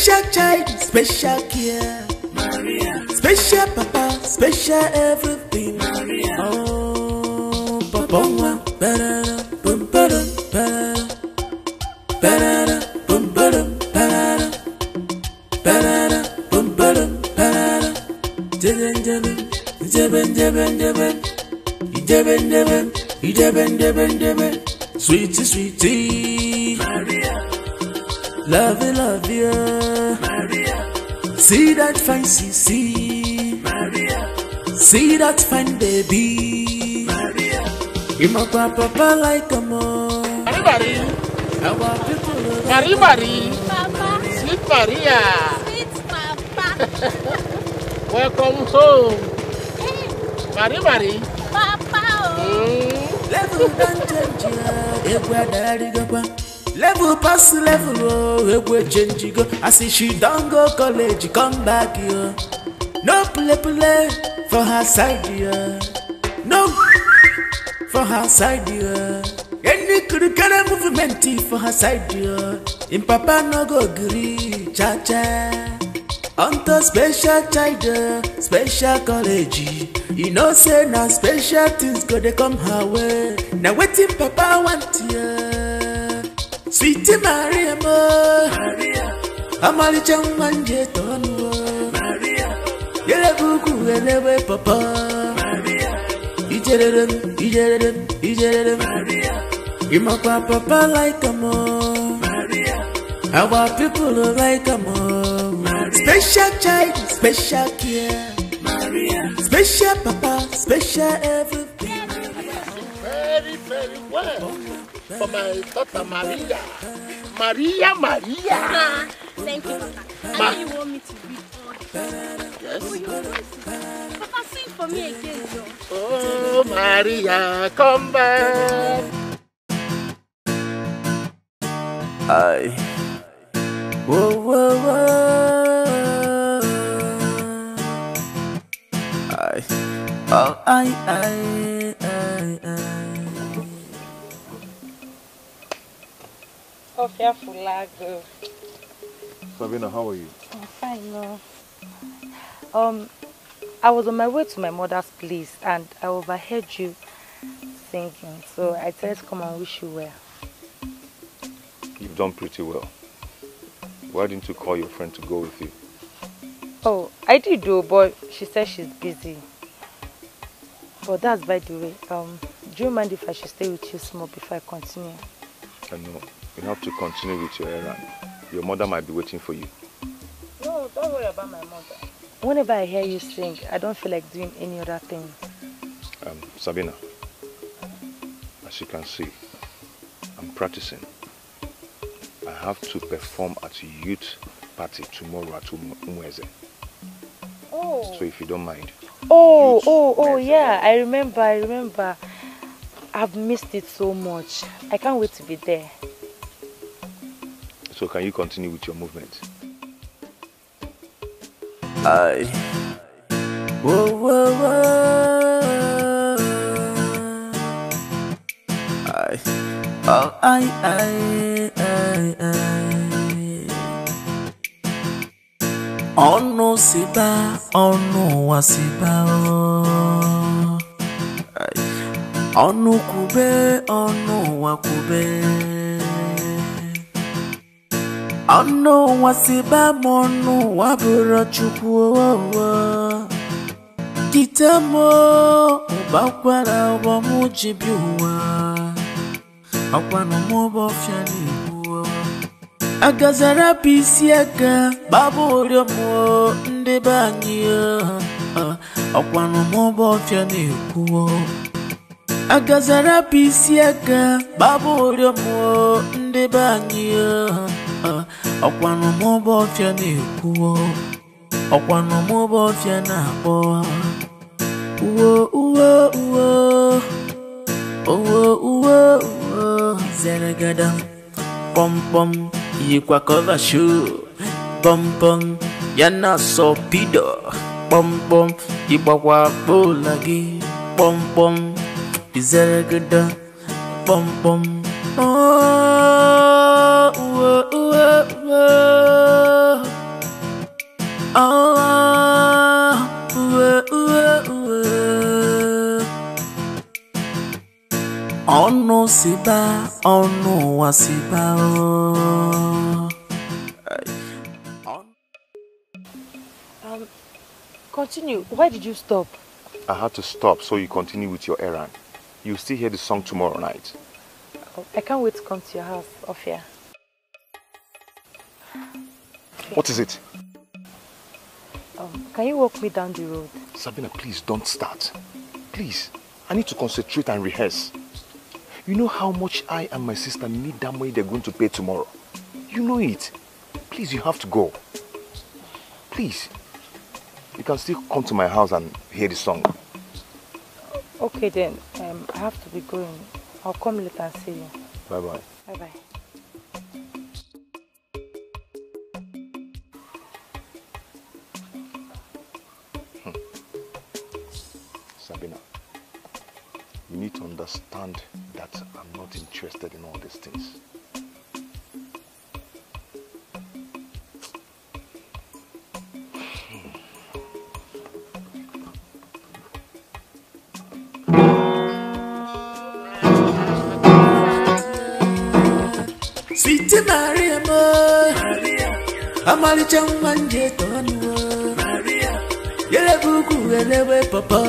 Special child, special care. Maria. Special papa, special everything. Maria. Oh, papa, better, boom, better, better, better, boom, better, better, better, boom, better, better. Jeben, jeben, jeben, jeben, jeben, jeben, jeben, jeben, jeben, jeben. Sweetie, sweetie, Maria. Love you, Maria. See that fine CC, Maria. See that fine baby, Maria. You my papa like a mom. Marie, Our people Marie, Papa. sweet Maria. Sweet Papa. Welcome home. Hey, Marie. Papa. level don't change. Level pass level, oh, change go. I see she don't go college, come back here. No play for her side, yeah. No for her side, yeah. Any could kind of movement for her side, yeah. In Papa no go agree, cha cha. Onto special child, special college. You know say now special things go they come her way. Now waiting Papa want ya. Sweetie Maria, Maria. Amali changmanje tonu, Maria. Yele buku elewe Papa, Maria. Ijerem, Maria. Ima Papa like a mom, Maria. Our people like a mom. Special child, special care, Maria. Special Papa, special everything. Very, very well. For my daughter Maria. Maria. Thank you, Papa. I know you want me to read all the time. Yes. Oh, you want Papa, sing for me again, Joe. Oh, Maria, come back. I. Whoa, whoa, whoa. I. Sophia Fulago. Sabina, how are you? I'm fine, no. I was on my way to my mother's place and I overheard you singing, so I said to come and wish you well. You've done pretty well. Why didn't you call your friend to go with you? Oh, I did do, but she said she's busy. But that's by the way. Do you mind if I should stay with you small before I continue? I know. You have to continue with your errand. Your mother might be waiting for you. No, don't worry about my mother. Whenever I hear you sing, I don't feel like doing any other thing. Sabina, as you can see, I'm practicing. I have to perform at a youth party tomorrow at Umweze. Oh. So if you don't mind. Oh, yeah, I remember. I've missed it so much. I can't wait to be there. So can you continue with your movement? I. Whoa, whoa, whoa. I. Ono siba, ono wasiba. Ono kube, ono wakube. Ono wasiba, mono wabura chukwu. Kitamo, ubakwara wamujibiwa. Akwano mobo fiani buwa. Agazara pisiaka, babu ryomo ndebanyi. Akwano mobo fiani buwa. Agazara pisiaka, babu ryomo ndebanyi. Akwano mobo fiani buwa. Akwano mobo fiana buwa. Uwo. Zeragada, pom yikwa cover shoe, pom yana so pido, pom yibwa bolagi, pom zeragada, pom uwo. siba, oh no, wasiba, oh. Continue. Why did you stop? I had to stop so you continue with your errand. You'll still hear the song tomorrow night. Oh, I can't wait to come to your house, Ophia. What is it? Can you walk me down the road? Sabina, please don't start. Please, I need to concentrate and rehearse. You know how much I and my sister need that money they're going to pay tomorrow. You know it. Please, you have to go. Please. You can still come to my house and hear the song. Okay then, I have to be going. I'll come later and see you. Bye-bye. Bye-bye. Sabina, you need to understand that I'm not interested in all these things. Sweet Maria, Amali Chamanje Tonu, Yelebuku, Elewe Papa,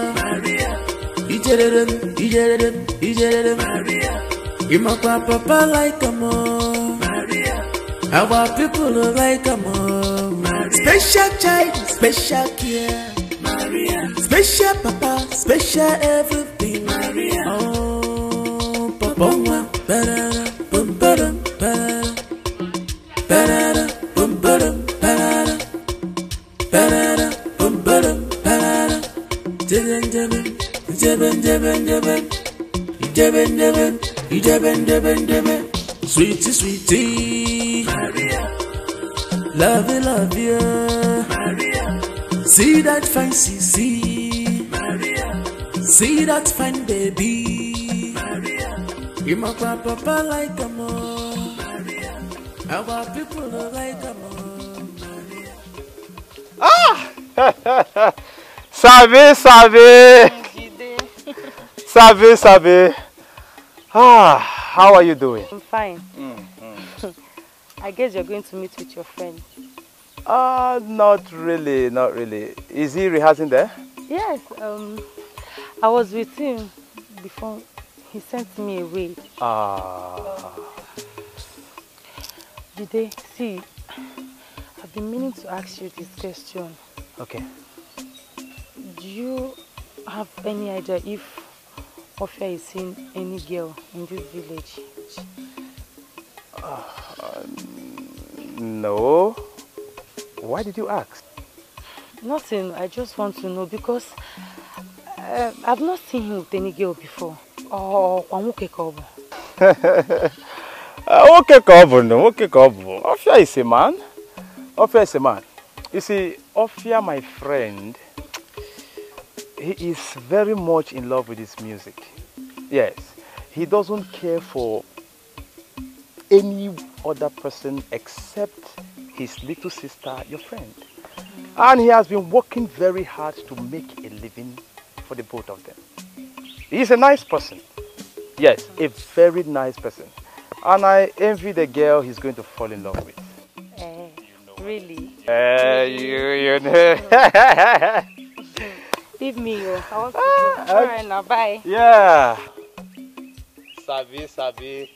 Ijeredem, Imapa Papa like a more, our people are like a more, special child, special care, special papa, special everything, oh, Papa, better. Sweetie, sweetie, Maria. Love you, Maria. See that fine CC, Maria. See that fine baby, Maria. You my papa like a more, Maria. Our people are like a more, Maria. Ah! Sabe. Ah, how are you doing? I'm fine. I guess you're going to meet with your friend. Not really. Is he rehearsing there? Yes, I was with him before he sent me away. Jide, see, I've been meaning to ask you this question. Okay. Do you have any idea if Ophia is seeing any girl in this village? No. Why did you ask? Nothing. I just want to know because I've not seen him with any girl before. Okay, Kobo. Okay, Kobo. Ophia is a man. You see, Ophia, my friend, he is very much in love with his music. Yes, he doesn't care for any other person except his little sister, your friend. And he has been working very hard to make a living for the both of them. He's a nice person. Yes, a very nice person. And I envy the girl he's going to fall in love with. Really? You know. Leave me, I want to go. Alright, now, bye. Yeah. Sabi.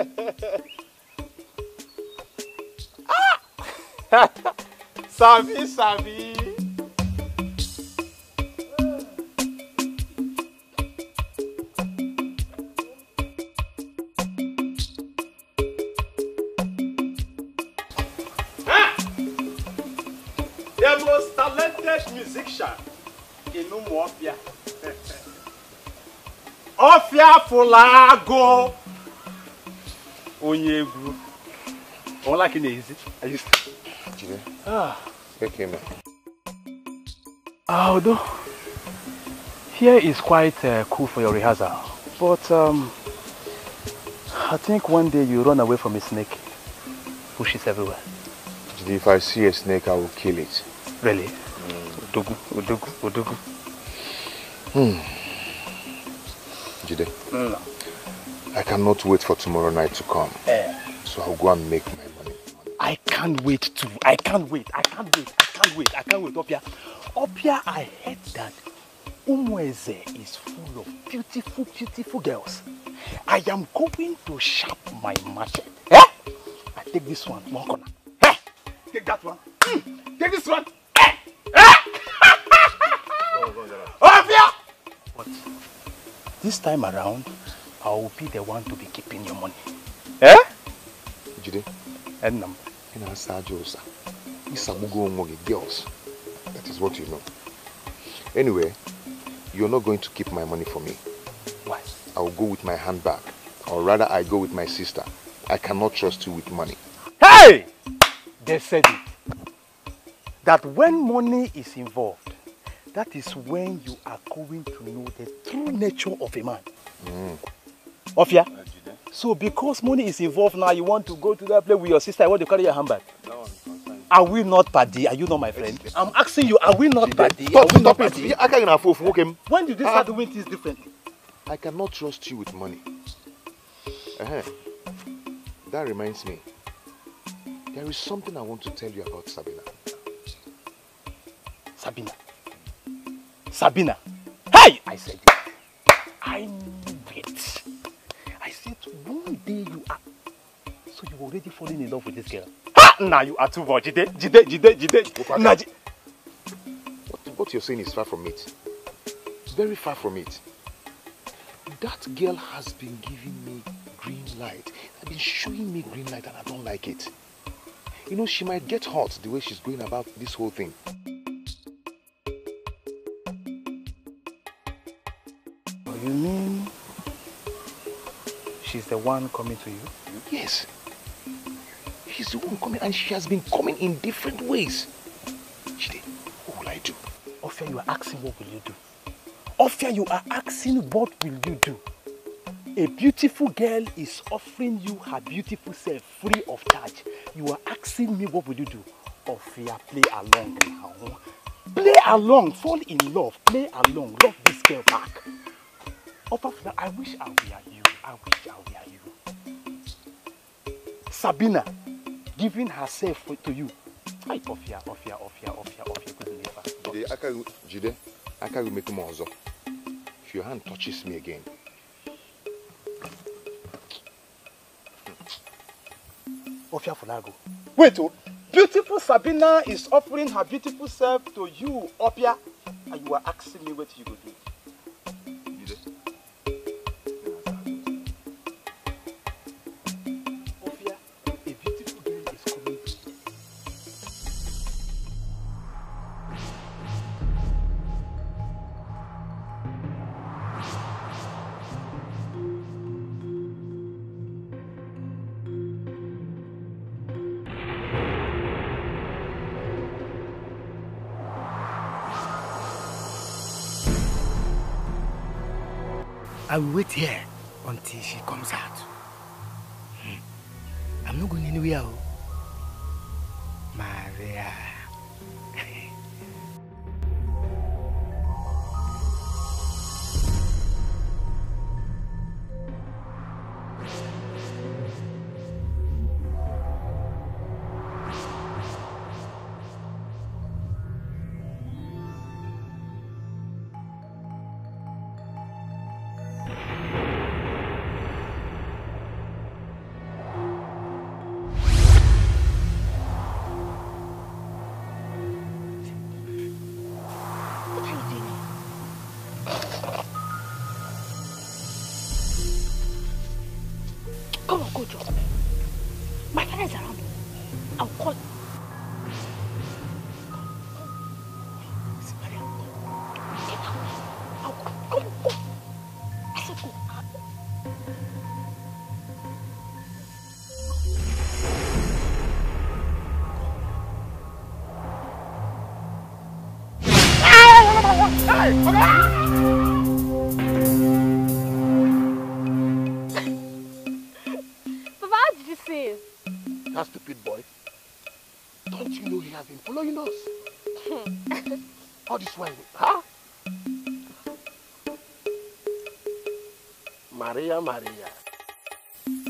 Sabi. The most talented musician in Ophia. Ophia Fulago. Onyegwu. All I can is it. I used to. Okay, man. Although here is quite cool for your rehearsal, but I think one day you run away from a snake, pushes everywhere. If I see a snake, I will kill it. Really? Udugu. Jide, I cannot wait for tomorrow night to come. So I'll go and make my money. I can't wait too. I can't wait. Opia. Opia, I heard that Umweze is full of beautiful, beautiful girls. I am going to sharp my machete. I take this one corner. Take that one. Take this one. Opia! But this time around, I will be the one to be keeping your money. Jide? Enam. Girls. That is what you know. Anyway, you're not going to keep my money for me. Why? I will go with my handbag. Or rather, I go with my sister. I cannot trust you with money. Hey! They said it. That when money is involved, that is when you are going to know the true nature of a man. Ofia? So because money is involved now, you want to go to that place with your sister, I want to carry your handbag. Are we not buddy? Are you not my friend? I'm asking you, are we not buddy? Stop it. When did you start doing things differently? I cannot trust you with money. That reminds me. There is something I want to tell you about Sabina. Sabina. Hey! I said it. I knew it. I said one day you are... So you already falling in love with this girl. Now you are too much. Jide. What you're saying is far from it. Very far from it. That girl has been giving me green light. Has been showing me green light and I don't like it. You know, she might get hurt the way she's going about this whole thing. You mean she's the one coming to you? Yes. She's the one coming and she has been coming in different ways. Jide, what will I do? Ofia, you are asking what will you do? Ofia, you are asking what will you do? A beautiful girl is offering you her beautiful self free of charge. You are asking me what will you do? Ofia, play along now. Play along, fall in love, play along, love this girl back. Ofia, I wish I were you. Sabina giving herself to you. Hi, Ofia, good neighbor. Jide, I can't make more. If your hand touches me again. Ofia Funago. Wait, beautiful Sabina is offering her beautiful self to you, Ofia, and you are asking me what you will do. Ofia, a beautiful girl is coming to you. I will wait here until she comes out. I'm not going anywhere. Maria. Come on, go, Joe. My father is around. I'll call him. Get out. I'll go. Go. I said go. Papa, how did you say it? That stupid boy. Don't you know he has been following us? All this while, huh? Maria.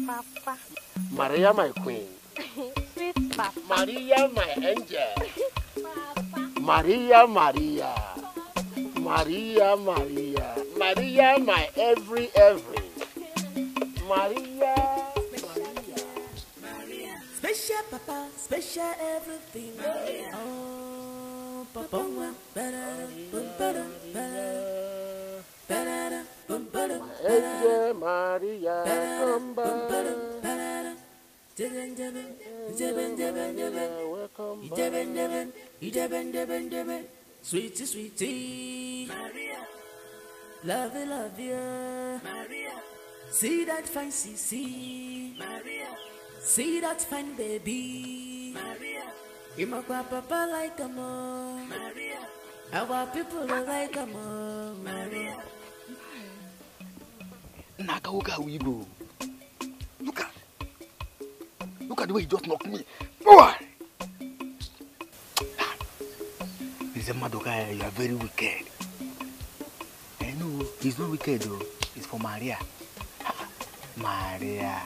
Papa. Maria, my queen. Sweet Papa. Maria, my angel. Papa. Maria, Maria. Maria, Maria. Maria, my every. Maria. Special Papa, special everything. Oh, Papa, Angel Maria, come back. Welcome back. Sweetie, sweetie, Maria, love you, Maria. See that fine CC, Maria. See that fine baby, Maria. You make my papa like a mom, Maria. Our people are like a mom, Maria. Naka, we go. Look at the way he just knocked me. Boy! Mr. Madoka, you are very wicked. I know, he's not wicked though. It's for Maria. Maria.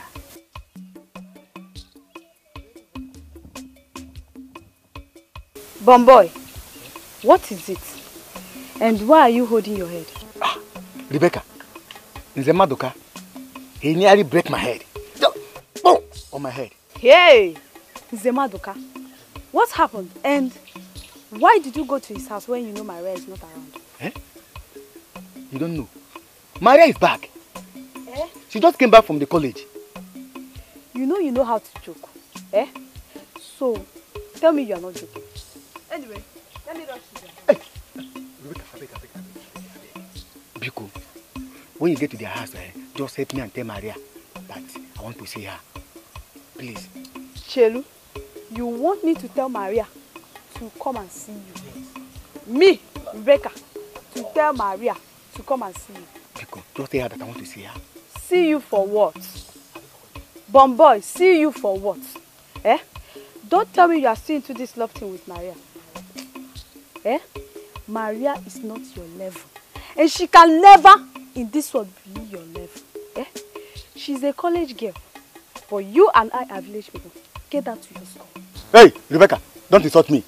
Bomboy, what is it? And why are you holding your head? Rebecca, Mr. Madoka, he nearly broke my head. Boom! On my head. Hey! Zemadoka, what happened? And why did you go to his house when you know Maria is not around? Eh? You don't know. Maria is back. Eh? She just came back from the college. You know how to joke. Eh? So, tell me you are not joking. Anyway, let me rush you there. Hey! Rebecca, Biko, when you get to their house, just help me and tell Maria that I want to see her. Please. Chelu, you want me to tell Maria to come and see you? Me, Rebecca, to tell Maria to come and see you? Biko, just tell her that I want to see her. See you for what? Bomboy, see you for what? Eh? Don't tell me you are still into this love thing with Maria. Eh? Maria is not your level. And she can never in this world be your level. Eh? She's a college girl. But you and I are village people. Get that to your school. Hey, Rebecca, don't insult me.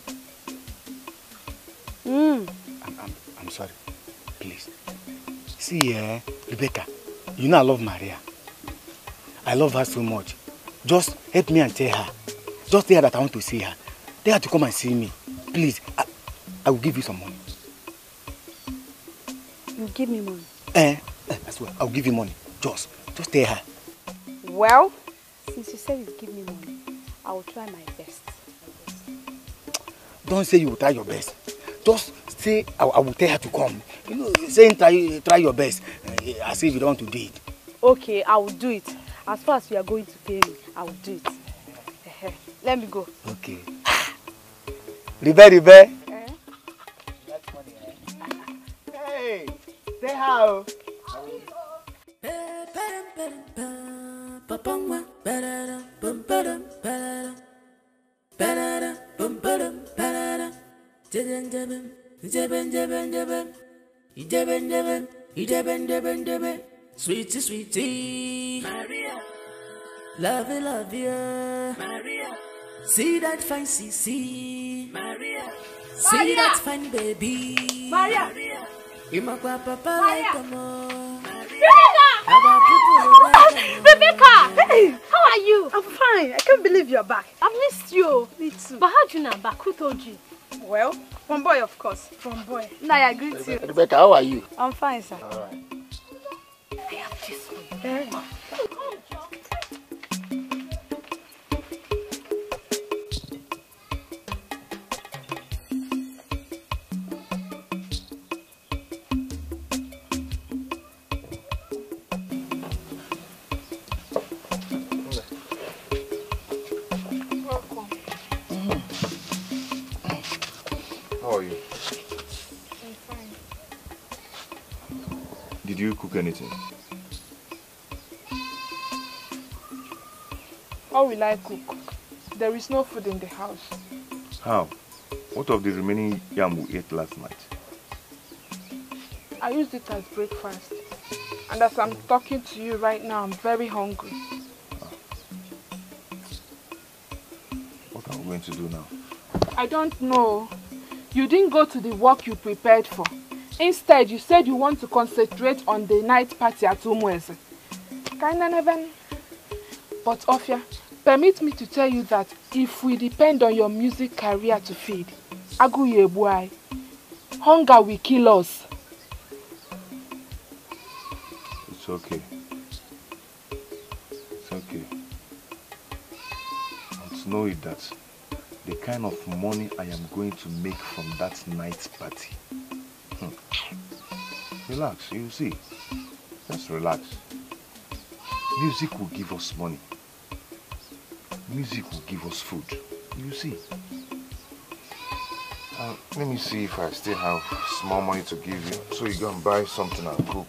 I'm sorry. Please. See, Rebecca, you know I love Maria. I love her so much. Just help me and tell her. Just tell her that I want to see her. Tell her to come and see me. Please, I will give you some money. You give me money? I swear, I'll give you money. Just tell her. Well, since you said you give me money, I will try my best. Don't say you will try your best. Just say I will tell her to come. You know, saying try your best, as if you don't want to do it. Okay, I will do it. As far as you are going to pay me, I will do it. Let me go. Okay. Ribe. Hey, say how. Sweetie, sweetie, Maria, love you, Maria. See that fine CC, Maria. See that fine baby, Maria. You make my papa like a mom. Rebecca! Hey, how are you? I'm fine. I can't believe you're back. I've missed you. Me too. But how'd you know I'm back? Who told you? Well, from boy, of course. From boy. Naya, I greet you. Rebecca, how are you? I'm fine, sir. All right. I have this one. How are you? I'm fine. Did you cook anything? How will I cook? There is no food in the house. How? What of the remaining yam we ate last night? I used it as breakfast. And as I'm talking to you right now, I'm very hungry. What are we going to do now? I don't know. You didn't go to the work you prepared for. Instead, you said you want to concentrate on the night party at Umweze. But Ofia, permit me to tell you that if we depend on your music career to feed, Aguyebuai, hunger will kill us. It's okay. It's okay. But know it that the kind of money I am going to make from that night party. Relax, you see. Just relax. Music will give us money. Music will give us food. You see. Let me see if I still have small money to give you, so you go and buy something and cook.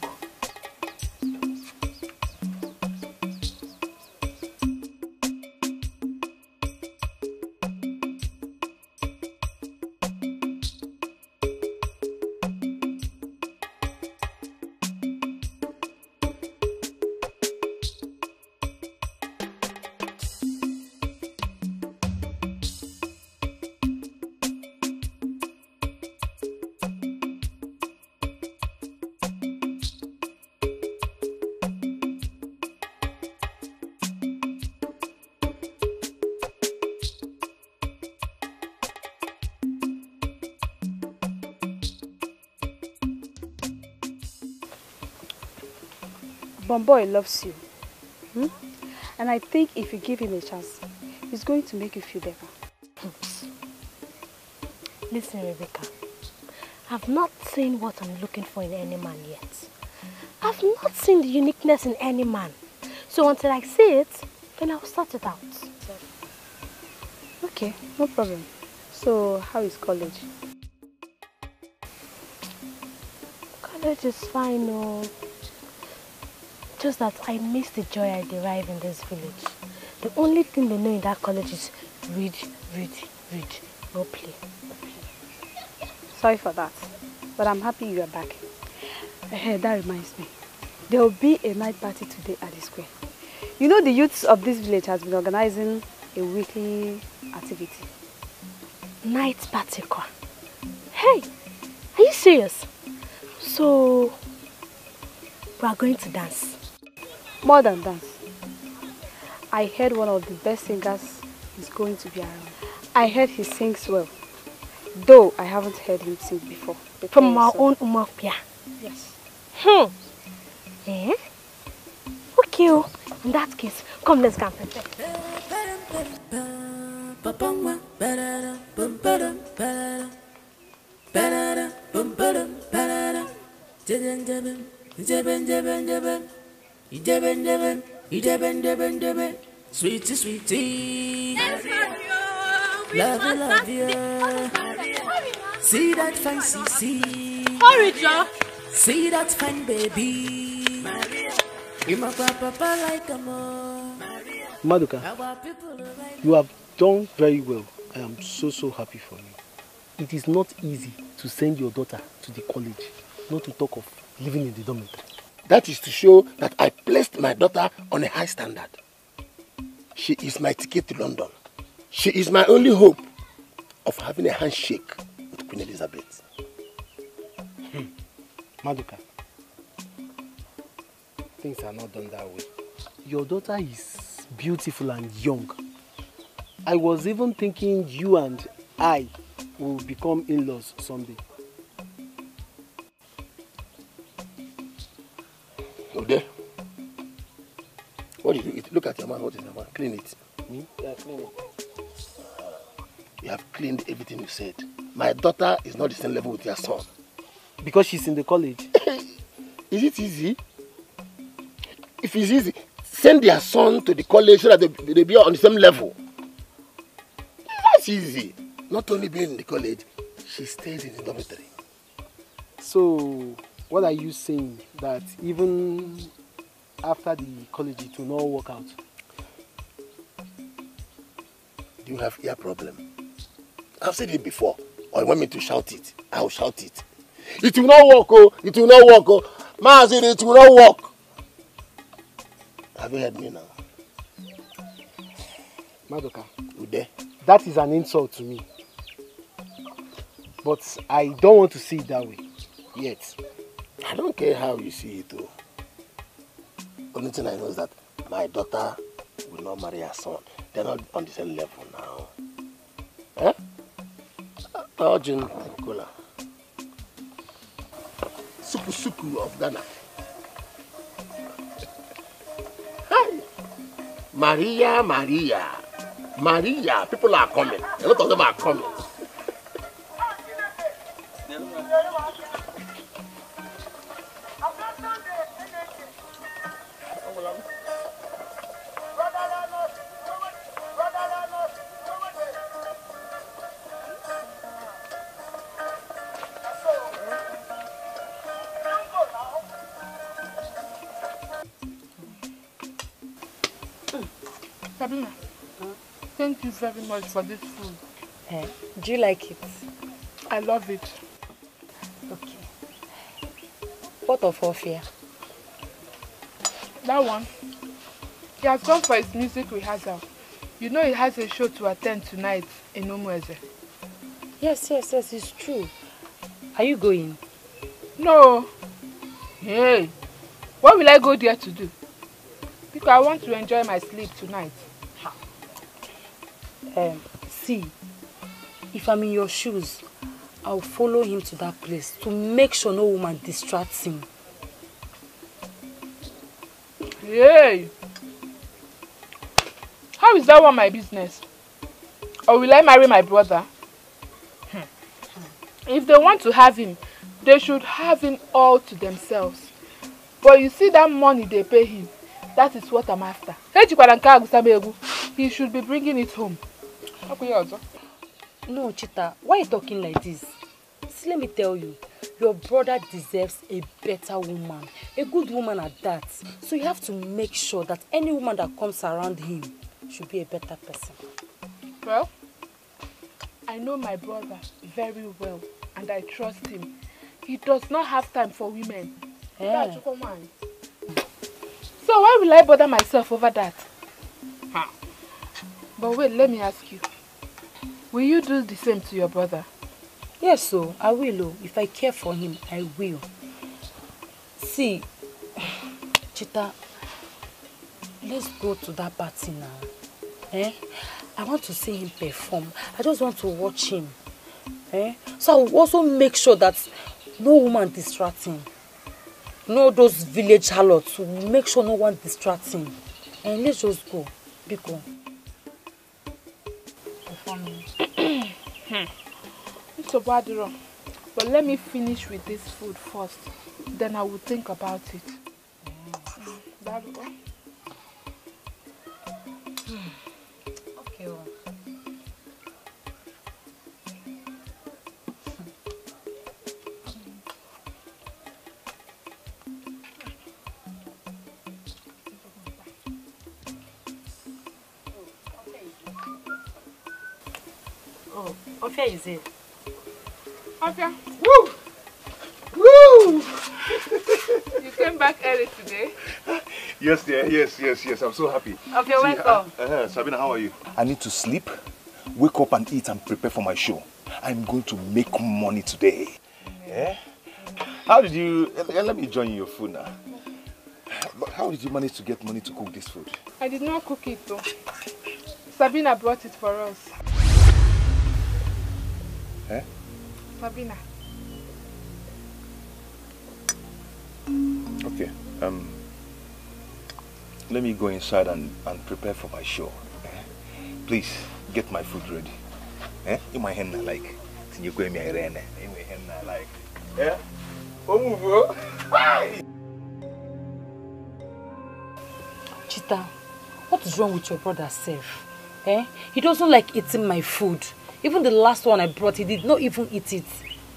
Bomboy loves you. And I think if you give him a chance, he's going to make you feel better. Listen, Rebecca. I've not seen what I'm looking for in any man yet. I've not seen the uniqueness in any man. So until I see it, then I'll sort it out. Okay, no problem. So, how is college? College is fine, no. Just that I miss the joy I derive in this village. The only thing they know in that college is read, read, read, no play. Sorry for that, but I'm happy you are back. That reminds me, there will be a night party today at the square. You know the youths of this village has been organizing a weekly activity. Night party, kwa. Hey, are you serious? So, we are going to dance. More than dance. I heard one of the best singers is going to be around. I heard he sings well, though I haven't heard him sing before. From our own Umapia? Yes. Eh? Okay, in that case, come, let's go and prepare. Sweetie, sweetie, love you. See that fine CC. Hurry, Joe. See that fine baby. You my papa like a mom. Maduka, you have done very well. I am so happy for you. It is not easy to send your daughter to the college, not to talk of living in the dormitory. That is to show that I placed my daughter on a high standard. She is my ticket to London. She is my only hope of having a handshake with Queen Elizabeth. Maduka, things are not done that way. Your daughter is beautiful and young. I was even thinking you and I will become in-laws someday. Ode, what did you eat? Look at your mouth. What is your mouth? Clean it. Yeah, clean it. You have cleaned everything you said. My daughter is not the same level with your son. Because she's in the college. Is it easy? If it's easy, send their son to the college so that they be on the same level. That's easy. Not only being in the college, she stays in the dormitory. So, what are you saying? That even after the college it will not work out? Do you have ear problem? I've said it before. Or you want me to shout it? I will shout it. It will not work, oh! It will not work, oh! Ma said it will not work. Have you heard me now? Maduka, Ude, That is an insult to me. But I don't want to see it that way. Yet. I don't care how you see it though. Only thing I know is that my daughter will not marry her son. They're not on the same level now. Eh? Arjun Kola. Suku of Ghana. Hi. Maria. Maria. People are coming. A lot of them are coming. Sabina, thank you very much for this food. Do you like it? I love it. Okay. What of Ofia? That one, he has gone for his music rehearsal. You know he has a show to attend tonight in Umueze. Yes, it's true. Are you going? No. Hey, what will I go there to do? Because I want to enjoy my sleep tonight. See, if I'm in your shoes, I'll follow him to that place to make sure no woman distracts him. Hey! How is that one my business? Or will I marry my brother? If they want to have him, they should have him all to themselves. But you see that money they pay him, that is what I'm after. He should be bringing it home. No, Chita, why are you talking like this? See, let me tell you, your brother deserves a better woman, a good woman at that. So you have to make sure that any woman that comes around him should be a better person. Well, I know my brother very well and I trust him. He does not have time for women. Yeah. So why will I bother myself over that? But wait, let me ask you. Will you do the same to your brother? Yes, so I will. If I care for him, I will. See, Chita, let's go to that party now. I want to see him perform. I just want to watch him. So I will also make sure that no woman distracts him. No, those village harlots. We'll make sure no one distracts him. And let's just go. Biko. It's so bad, but let me finish with this food first. Then I will think about it. Okay. Oh, Ofia is here. Ofia. Woo! Woo! You came back early today? Yes, dear. Yes. I'm so happy. Ofia, welcome. Sabina, how are you? I need to sleep, wake up and eat and prepare for my show. I'm going to make money today. Yeah? How did you... Let me join your food now. But how did you manage to get money to cook this food? I did not cook it though. Sabina brought it for us. Eh? Sabina. Okay. Let me go inside and prepare for my show. Please get my food ready. In my hand, I like. You go in my hand, I like. Yeah. Chita, what is wrong with your brother, Seth? He doesn't like eating my food. Even the last one I brought, he did not even eat it.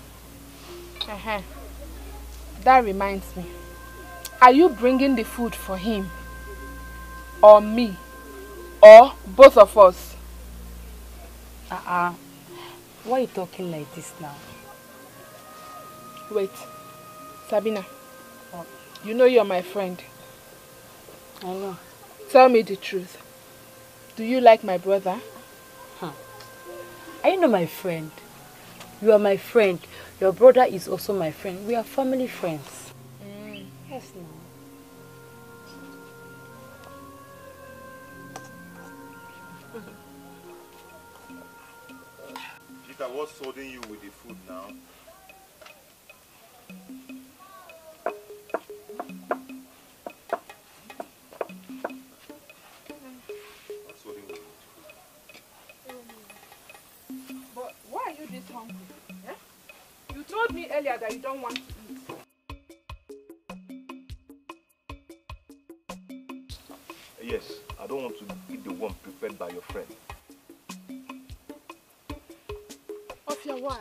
That reminds me. Are you bringing the food for him? Or me? Or both of us? Why are you talking like this now? Wait. Sabina. You know you're my friend. I know. Tell me the truth. Do you like my brother? Are you not my friend? You are my friend. Your brother is also my friend. We are family friends. Yes, no. Peter, what's holding you with the food now? What's holding you with the food? But why are you this hungry? Eh? You told me earlier that you don't want to eat. Yes, I don't want to eat the one prepared by your friend. Ofia, why?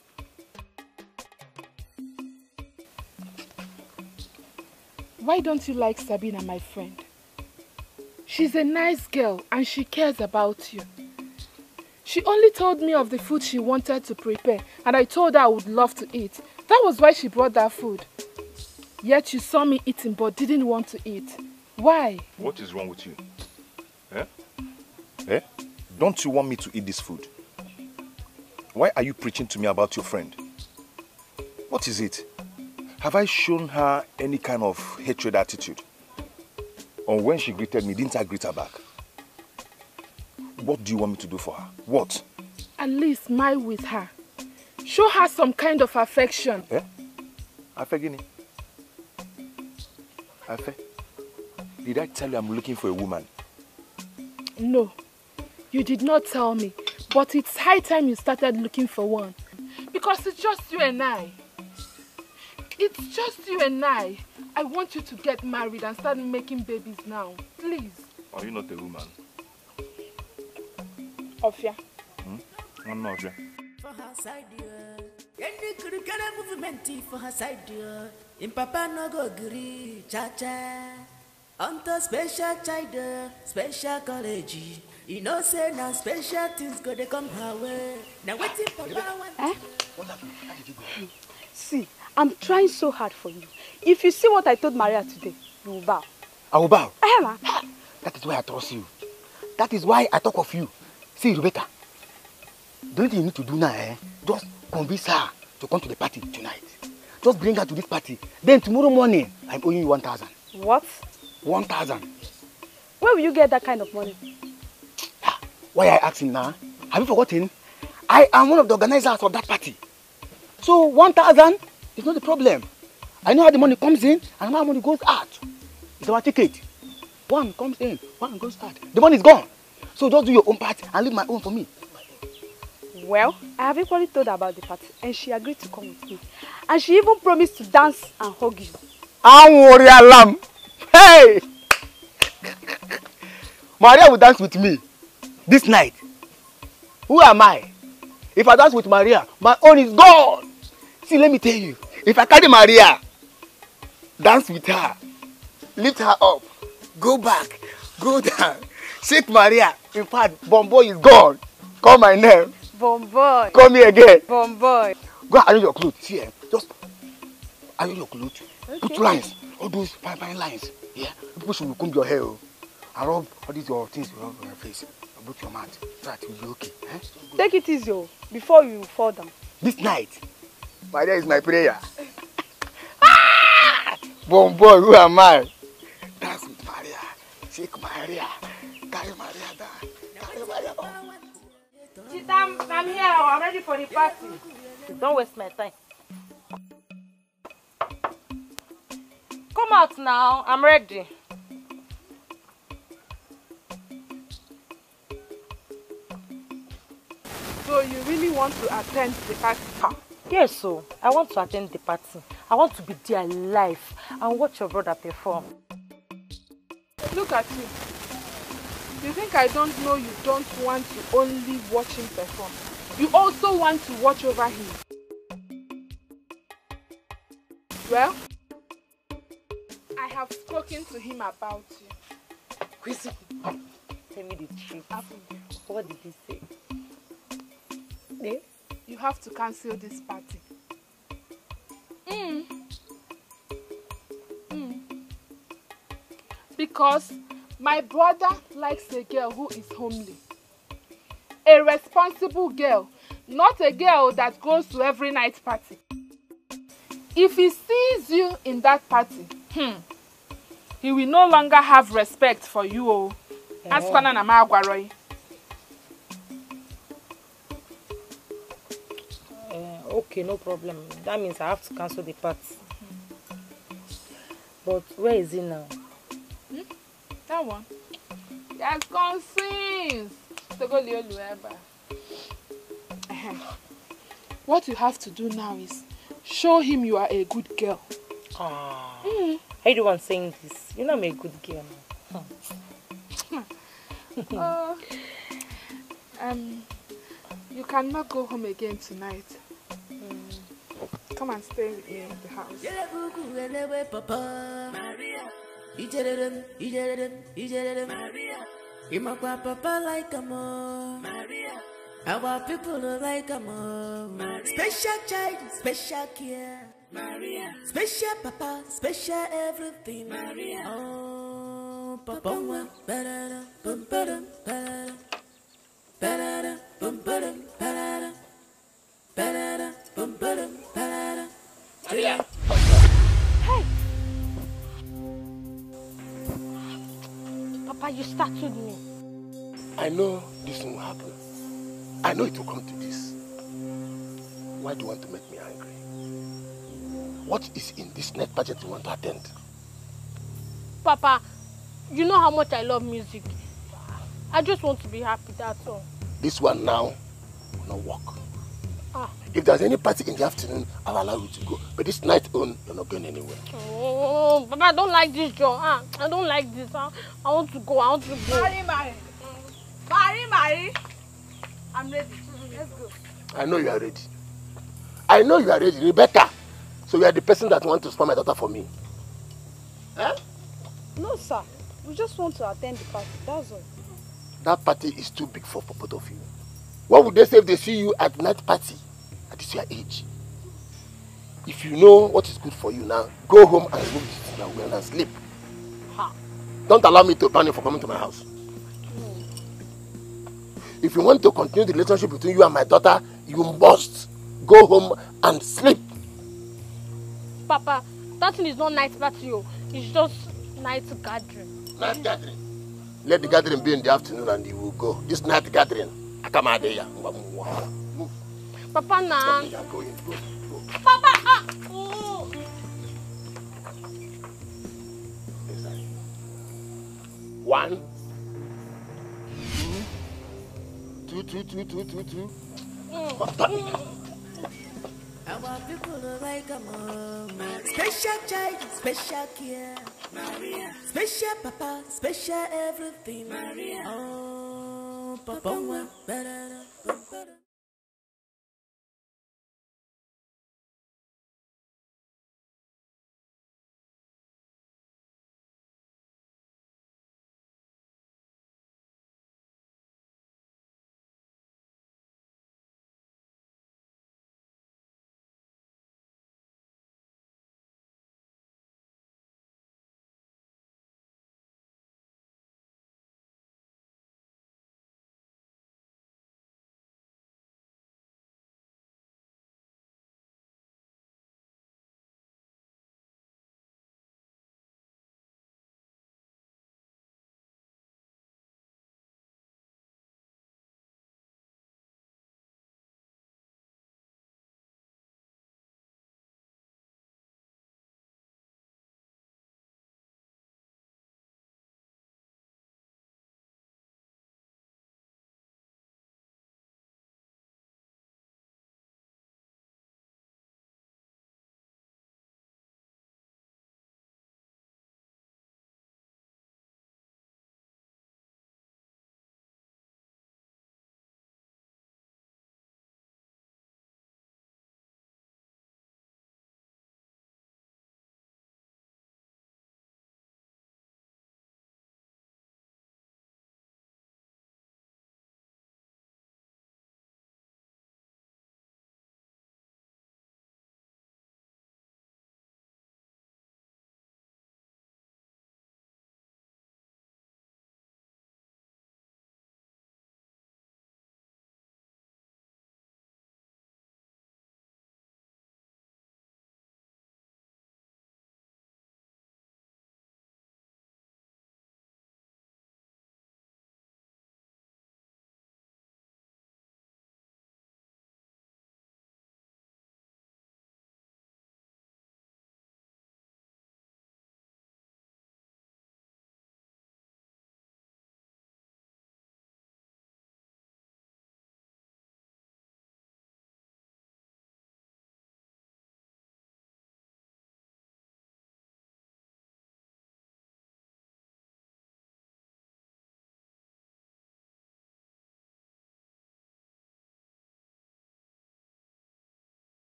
Why don't you like Sabina, my friend? She's a nice girl and she cares about you. She only told me of the food she wanted to prepare and I told her I would love to eat. That was why she brought that food. Yet you saw me eating but didn't want to eat. Why? What is wrong with you? Eh? Eh? Don't you want me to eat this food? Why are you preaching to me about your friend? What is it? Have I shown her any kind of hatred attitude? Or when she greeted me, didn't I greet her back? What do you want me to do for her? What? At least smile with her. Show her some kind of affection. Eh? Afe Gini? Afe? Did I tell you I'm looking for a woman? No, you did not tell me. But it's high time you started looking for one. Because it's just you and I. It's just you and I. I want you to get married and start making babies now. Please. Are you not a woman? Ofia. I'm not Ofia. For her side, any cricket movement for her side, in Papa no go agree, cha-cha. Onto special child, special college. You know, say now special things go they come her way. Now waiting for power. What happened? How did you go? See, I'm trying so hard for you. If you see what I told Maria today, you will bow. I will bow. Emma. That is why I trust you. That is why I talk of you. See, Rebecca, the only thing you need to do now, just convince her to come to the party tonight. Just bring her to this party. Then tomorrow morning, I'm owing you 1,000. What? 1,000. Where will you get that kind of money? Why are you asking now? Have you forgotten? I am one of the organizers of that party. So 1,000 is not the problem. I know how the money comes in and how money goes out. It's our ticket. One comes in, one goes out. The money is gone. So just do your own part and leave my own for me. Well, I have equally told her about the party and she agreed to come with me. And she even promised to dance and hug you. I'm worried, alarm. Hey! Maria will dance with me this night. Who am I? If I dance with Maria, my own is gone. See, let me tell you. If I carry Maria, dance with her, lift her up, go back, go down, shake Maria. In fact, Bomboy is gone. Call my name. Bomboy. Call me again. Bomboy. Go iron your clothes. See, just iron your clothes. Okay. Put lines. All those fine lines. Yeah. People should comb your hair. I rub all these your things you rub on your face. I broke your mouth. So that it will be okay. Eh? Take it easy, before you fall down. This night, Maria is my prayer. Bomboy, who am I? Dance with Maria. Shake Maria. Carry Maria down. Carry Maria down. I'm here. I'm ready for the party. Don't waste my time. Come out now. I'm ready. So you really want to attend the party? Yes, so I want to attend the party. I want to be there live and watch your brother perform. Look at you. You think I don't know you don't want to only watch him perform? You also want to watch over him. Well, I have spoken to him about you. Chrissy, tell me the truth. What did he say? You have to cancel this party. Because my brother likes a girl who is homely. a responsible girl, not a girl that goes to every night party. If he sees you in that party, he will no longer have respect for you. Oh. Ask Kwana na Magwaroi. Okay, no problem. That means I have to cancel the party. But where is he now? That one? He has gone since. What you have to do now is show him you are a good girl. I don't want saying this. You know I'm a good girl now. You cannot go home again tonight. Come and stay with me in the house. Maria, papa like a mom. Maria, our people are like a mom. Special child, special care. Maria, special papa, special everything. Maria, oh, papa, ba-da-da, bum-ba-dum, ba-da-da, ba-da-da, bum-ba-dum, ba-da-da, ba-da-da, bum-ba-dum, ba-da-da. Maria. Hey! Papa, you startled me. I know this will happen. I know it will come to this. Why do you want to make me angry? What is in this net budget you want to attend? Papa, you know how much I love music. I just want to be happy, that's all. This one now will not work. If there's any party in the afternoon, I'll allow you to go. But this night on, you're not going anywhere. Oh, Papa, I don't like this job. I don't like this. I want to go. I want to go. Mari. I'm ready. Let's go. I know you are ready. I know you are ready, Rebecca. So you are the person that wants to spoil my daughter for me. Huh? No, sir. We just want to attend the party. That's all. That party is too big for both of you. What would they say if they see you at night party at this your age? If you know what is good for you now, go home and remove this well and sleep. Don't allow me to ban you for coming to my house. If you want to continue the relationship between you and my daughter, you must go home and sleep. Papa, that thing is not night party. It's just night gathering. Night gathering? Let the gathering be in the afternoon and you will go. This night gathering, I come out there. Move. Papa, nah. Go. Papa, One. Two. Our people are like a mom. Special child, special care. Maria, special papa, special everything. Maria, oh, papa, ba-da-da.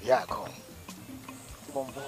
Here I come. Bombo.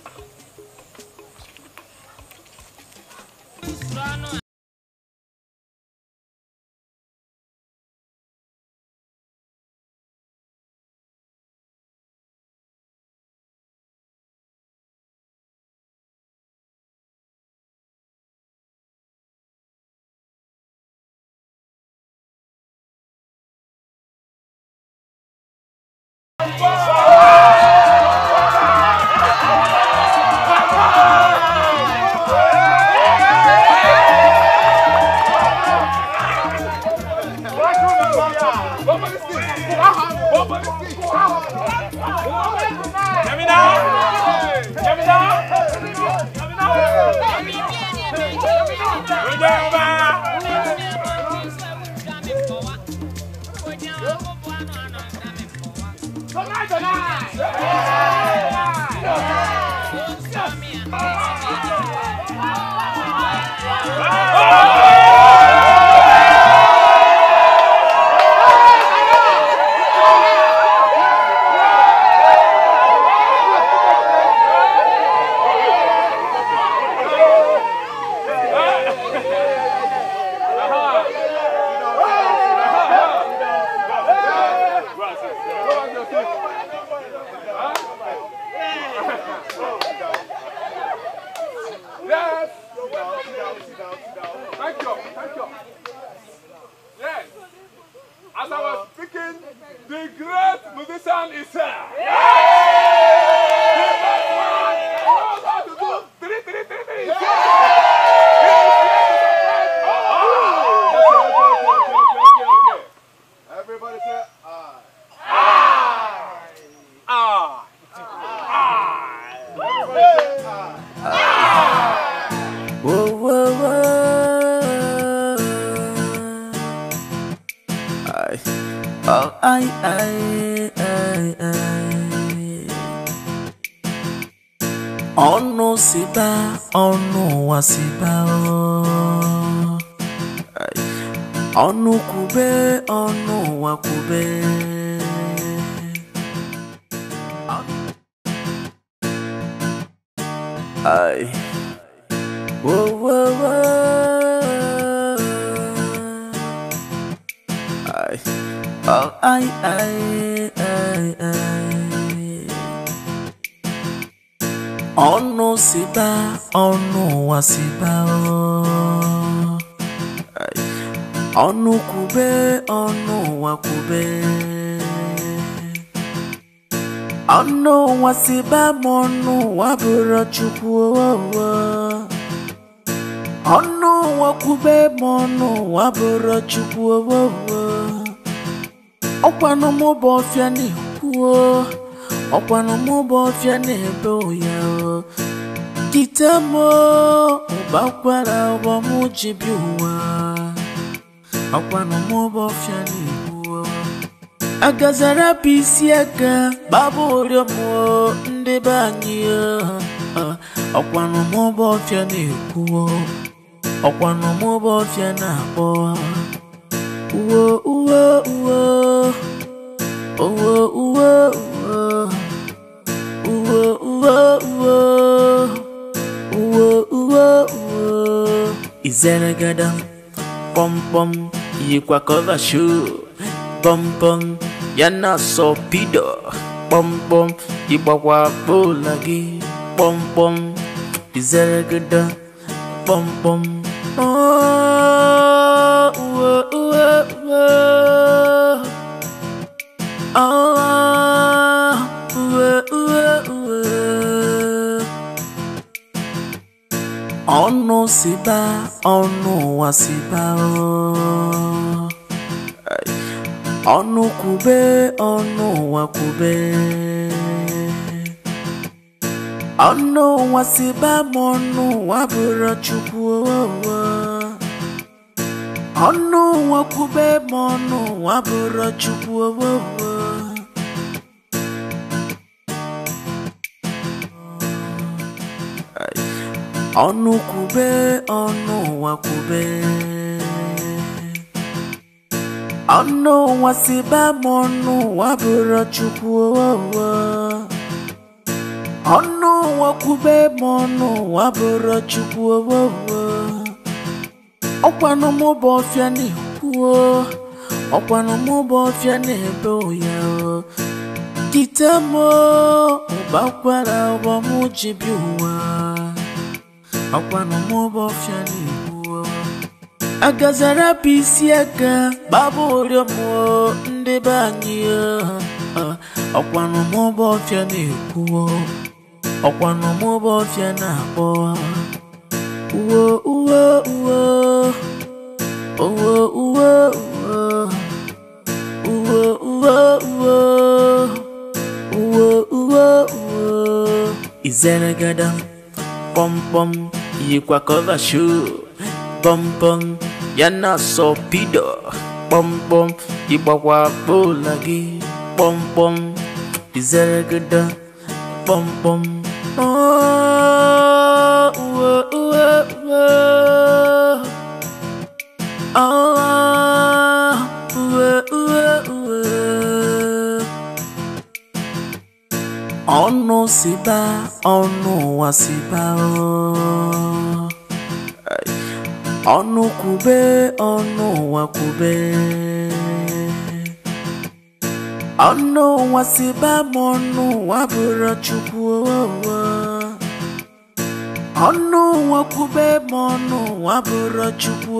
Ono siba, ono wasiba o. Ono kube, ono wakube. Ay, whoa, whoa, whoa. Ay, oh, ay, ay, ay, ay. Ono siba, ono wasiba o. Ay, ono kube, ono wakube. Ono wasiba mono wabura chukwu. Ono wakube mono wabura chukwu. Okwano mobo fia ni kuo. Okwano mobo fia ni boya. Kitamo ubakwara wa mujibiwa. Okwano mobo fia ni kuo. Agazara pisiaka babu riomo ndebanyi. Okwano mobo fia ni kuo. Okwano mobo fia na bo. Uwo uwo uwo. Uwo uwo uwo. Uwo uwo uwo. Uwo uwo uwo. Izeragada pom pom yikwa cover shoe. Pom pom yana so pido. Pom pom yibwa bolagi. Pom pom izeragada pom pom. Oh, uwo uwo uwo. Oh, uwo uwo uwo. Ono siba, ono wasiba o. Ono kube, ono wakube. Ono wasiba mono wabura chukwu. Ono wakube mono wabura chukwu. Ono kube, ono wakube. Ono wasiba mono wabura chukwu. ọnụ nwakwube ma ọnụ wabụrụ chukwu owowo ọkwanụ mụ bụ ọfịa na-ekwuo ọkwanụ mụ bụ ọfịa na-ebe ụya dite m ụbakwara ụgbọ mụ ji bi ụwa ọkwanụ mụ bụ ọfịa na-ekwuo agazara bụ isi aka gbaba ụrịọm ndị be anyị ọkwanụ mụ bụ ọfịa na-ekwuo ọkwanụ mụ bụ ọfịa na-akpọ uwo uwo uwo uwo uwo uwo uwo uwo uwo uwo uwo izenegada pom pom yikwa cover shoe pom pom yana sopido pom pom igbakwa bola gị pom pom izenegada pom pom oh uwo uwo uwo oh uwo uwo uwo ọnụ siba ọnụ ụwa siba ọnụ kwube ọnụ ụwa kwube ọnụ ụwa siba ma ọnụ ụwa bụrụ chukwu ọnụ ụwa kwube ma ọnụ ụwa bụrụ chukwu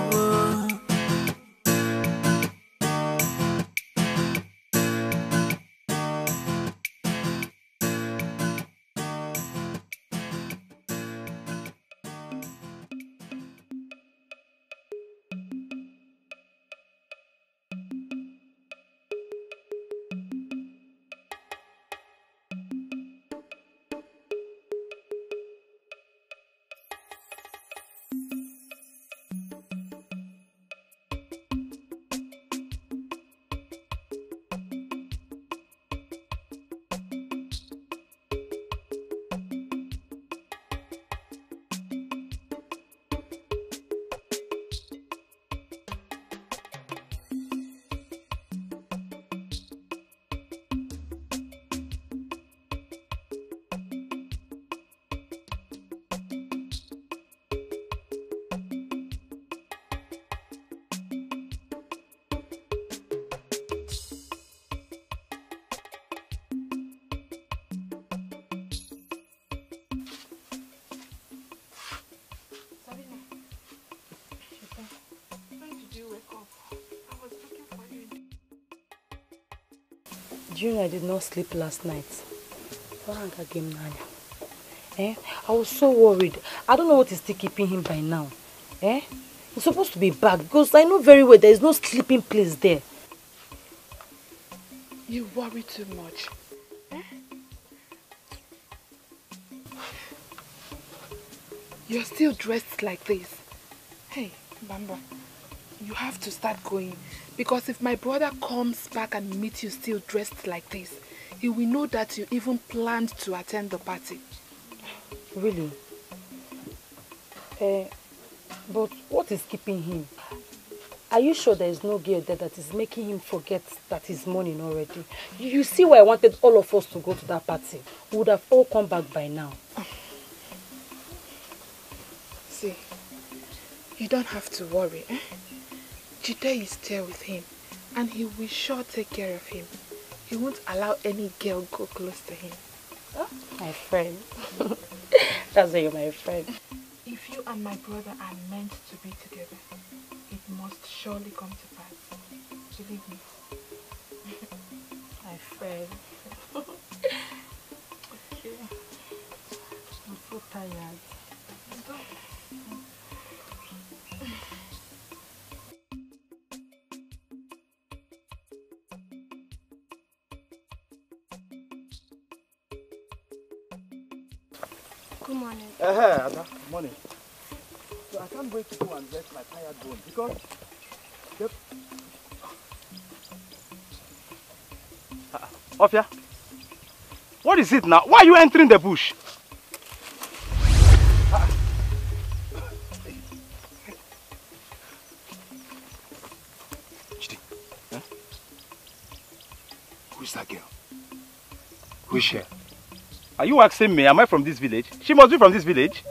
Junior, I did not sleep last night. I was so worried. I don't know what is still keeping him by now. He's supposed to be back because I know very well there is no sleeping place there. You worry too much. You're still dressed like this. Hey, Bamba, you have to start going. Because if my brother comes back and meets you still dressed like this, he will know that you even planned to attend the party. Really? But what is keeping him? Are you sure there is no girl there that is making him forget that he's mourning already? You see why I wanted all of us to go to that party. We would have all come back by now. See, you don't have to worry. Jide is there with him, and he will sure take care of him. He won't allow any girl go close to him. Oh, my friend. That's why you're my friend. If you and my brother are meant to be together, it must surely come to pass. Believe me. My friend. Okay. I'm so tired. Good morning. Ada, morning. So I can't wait to go and rest my tired bone because... Yep. Ofia, what is it now? Why are you entering the bush? Who is that girl? Who is she? Are you asking me, am I from this village? She must be from this village.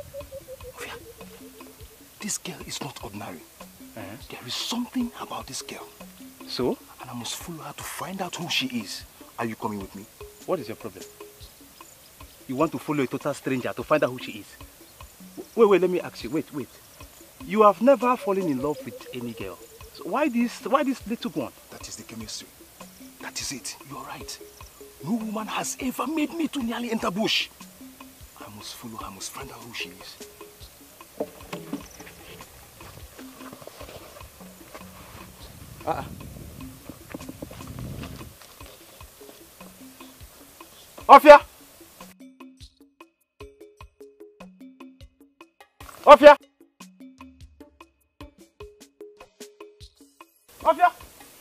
This girl is not ordinary. There is something about this girl. So? And I must follow her to find out who she is. Are you coming with me? What is your problem? You want to follow a total stranger to find out who she is? Wait, let me ask you. Wait. You have never fallen in love with any girl. So why this little one? That is the chemistry. That is it. You're right. No woman has ever made me to nearly enter bush. I must follow her, I must find out who she is. Ofia! Ofia! Ofia!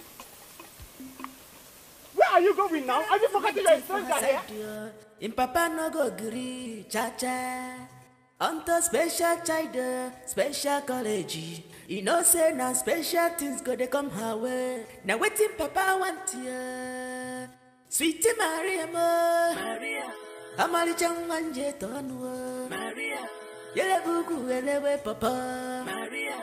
Where are you going now? Have you forgotten your stranger here? In Papa no go gree, cha-cha. Onto special child, special college. You know say now special things go they come her way. Now waiting Papa want you. Sweetie Maria mo. Maria. Amali changwanje tonwo. Maria. Yele buku elewe Papa. Maria.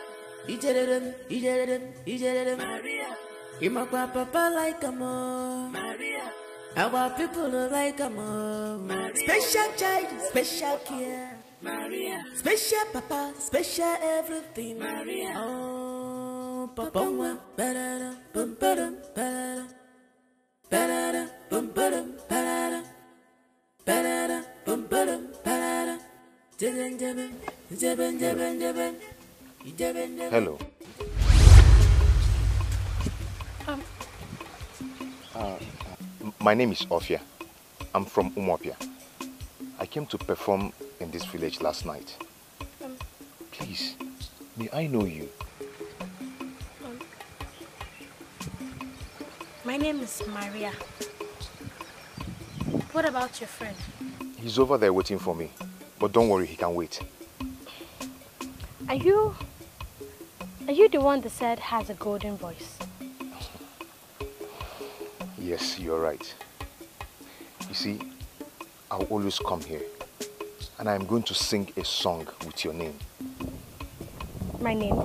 Ijerem. Maria. Imakwa Papa like a mo. Maria. Our people like a mo. Special child, special care. Maria. Special Papa, special everything. Maria. Oh, Papa, ba-da-da, bum-ba-dum, ba-da-da. Ba-da-da, bum-ba-dum, ba-da-da. Ba-da-da, bum-ba-dum, ba-da-da. Jeben. Hello. My name is Ofia. I'm from Umuapia. I came to perform in this village last night. Please, may I know you? My name is Maria. What about your friend? He's over there waiting for me. But don't worry, he can wait. Are you the one that said has a golden voice? Yes, you're right. You see, I'll always come here. And I'm going to sing a song with your name. My name?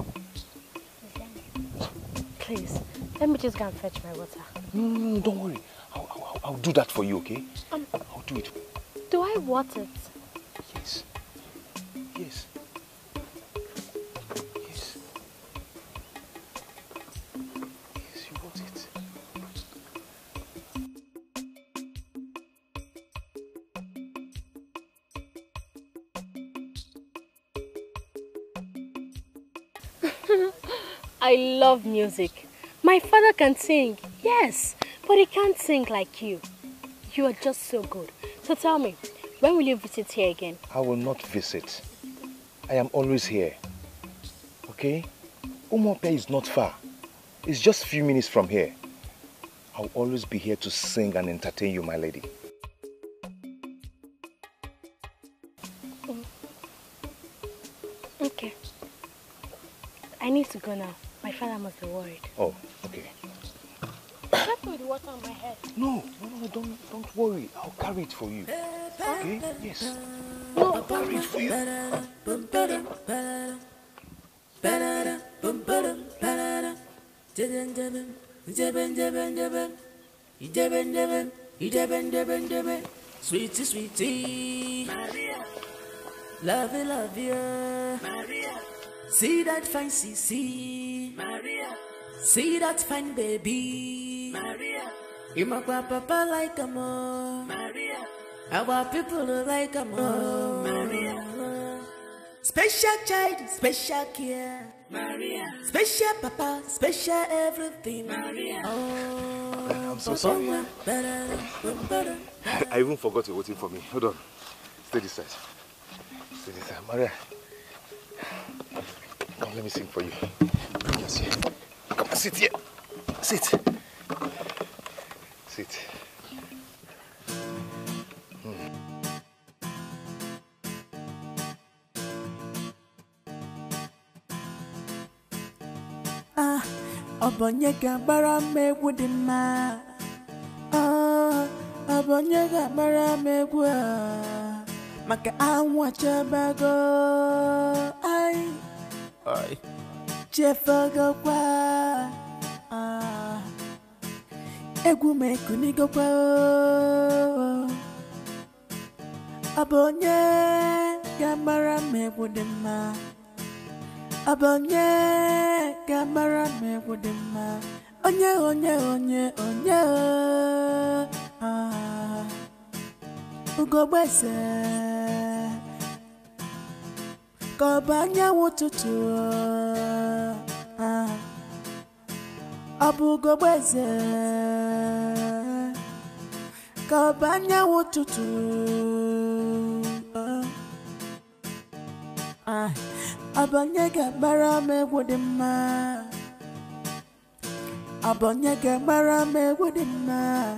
Please, let me just go and fetch my water. No, don't worry. I'll do that for you, okay? I'll do it. Do I want it? Yes. Yes. Yes. Yes, you want it. I love music. My father can sing, yes, but he can't sing like you. You are just so good. So tell me, when will you visit here again? I will not visit. I am always here. Okay? Umuapia is not far. It's just a few minutes from here. I'll always be here to sing and entertain you, my lady. Okay. I need to go now. My father must be worried. Oh, okay. Help me with the water on my head. No, don't worry. I'll carry it for you. Okay? Yes. No, I'll carry it for you. Sweetie, sweetie. Maria. Love you. Maria. See that fine CC. Maria. See that fine baby. Maria. Imakwa Papa like a mo. Maria. Our people like a mo. Maria. Special child, special care. Maria. Special Papa, special everything. Maria. Oh, I'm so sorry. I even forgot you're waiting for me. Hold on. Stay this side. Stay this side. Maria. Come, let me sing for you. Yes, here. Come on, sit here. Sit. Sit. Obonye gabara me wudima. Abonyaga maramegwa maka anwa chabago ai chefaga kwa egwu mekunigo kwa abonyaga maramegwa dema abonyaga maramegwa dema onye Ugobese Kobanya wututu Abu Gobese Kobanya wututu Abanyega marame wudima Abanyega marame wudima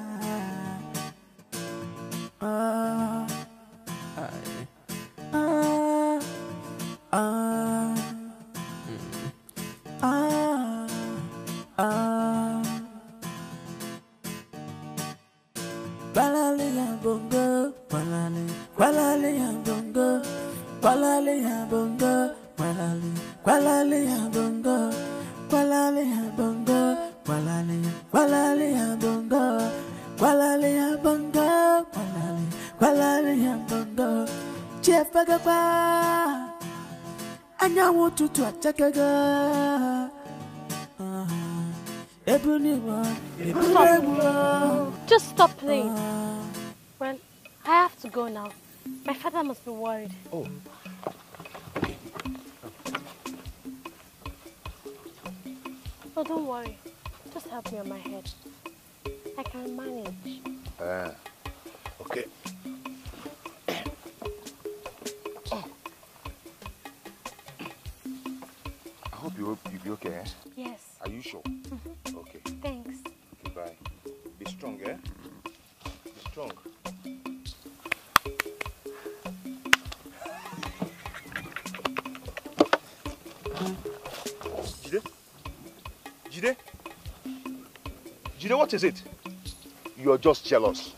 Balale ya bongo, balale ya bongo, balale ya bongo, balale ya bongo, balale ya bongo, balale ya bongo, balale ya bongo, balale ya bongo. Chefaga pa, anyawo tutu atakaga. Just stop playing. Well, I have to go now. My father must be worried. Oh. Oh, don't worry. Just help me on my head. I can manage. Okay. I hope you'll be okay, eh? Yes. Are you sure? Mm-hmm. Okay. Thanks. Okay, bye. Be strong, eh? Be strong. Jide, what is it? You're just jealous.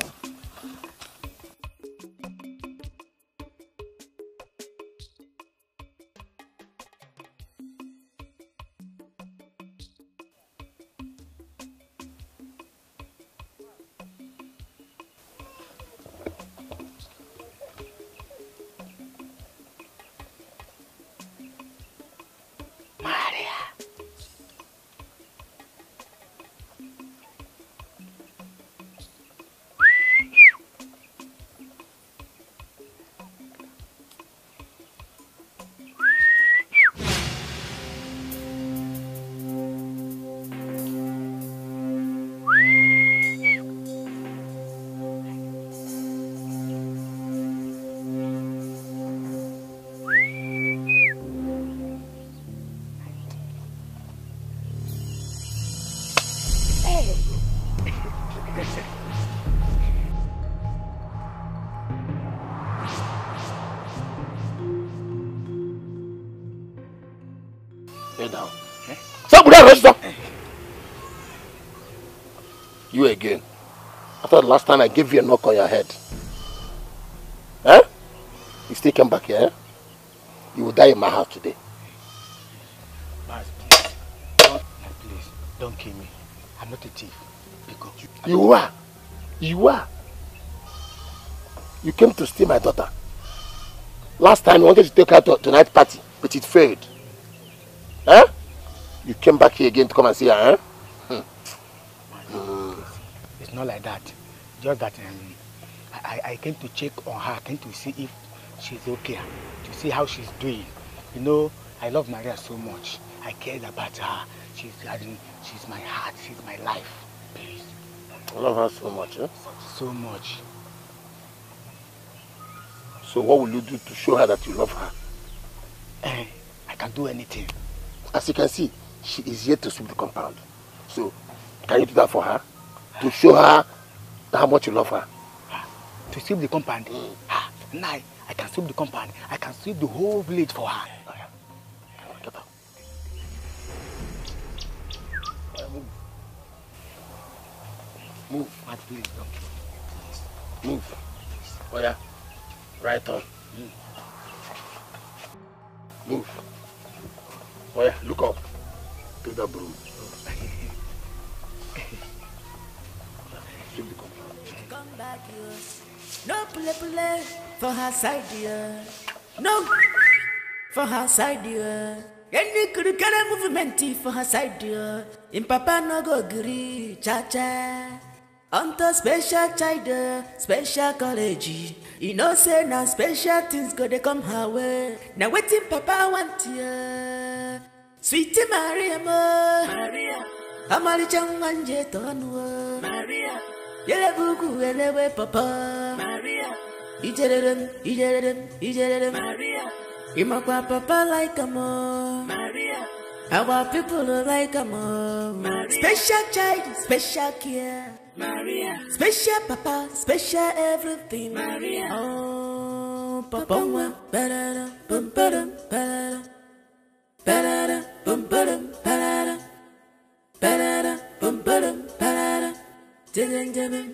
You again. After the last time I gave you a knock on your head. Eh? You still come back here? You will die in my house today. But please, don't kill me. I'm not a thief. You are. You are. You came to steal my daughter. Last time you wanted to take her to tonight's party, but it failed. Eh? You came back here again to come and see her, eh? It's not like that. Just that I came to check on her. I came to see if she's okay, to see how she's doing. You know, I love Maria so much. I cared about her. She's my heart. She's my life. Please. I love her so much, eh? So much. So what will you do to show her that you love her? I can do anything. As you can see, she is yet to sweep the compound. So, can you do that for her? To show her how much you love her? To sweep the compound? Now, I can sweep the compound. I can sweep the whole village for her. Get up. Move. Move. But please don't. Move. Oh yeah. Right on. Move. Oh yeah, look up. To the broom. Come back here. No play for her side here. No for her side here. Any could get a movement for her side here. In Papa no go agree, cha-cha. Onto special child, special college. You know say now special things go they come her way. Now waiting Papa want you. Sweetie Maria Maria. Amali changanje tonwa Maria. Yele bugu elewe Papa Maria. Ijerem Maria. Imakwa Papa like a mom Maria. Our people like a mom Maria. Special child, special care Maria. Special Papa, special everything Maria. Oh Papa ba-da-da, bum-ba-dum, ba-da-da. Ba-da-da, bum-ba-dum, ba-da-da. Ba-da-da, bum-ba-dum, ba-da-da. Jeben.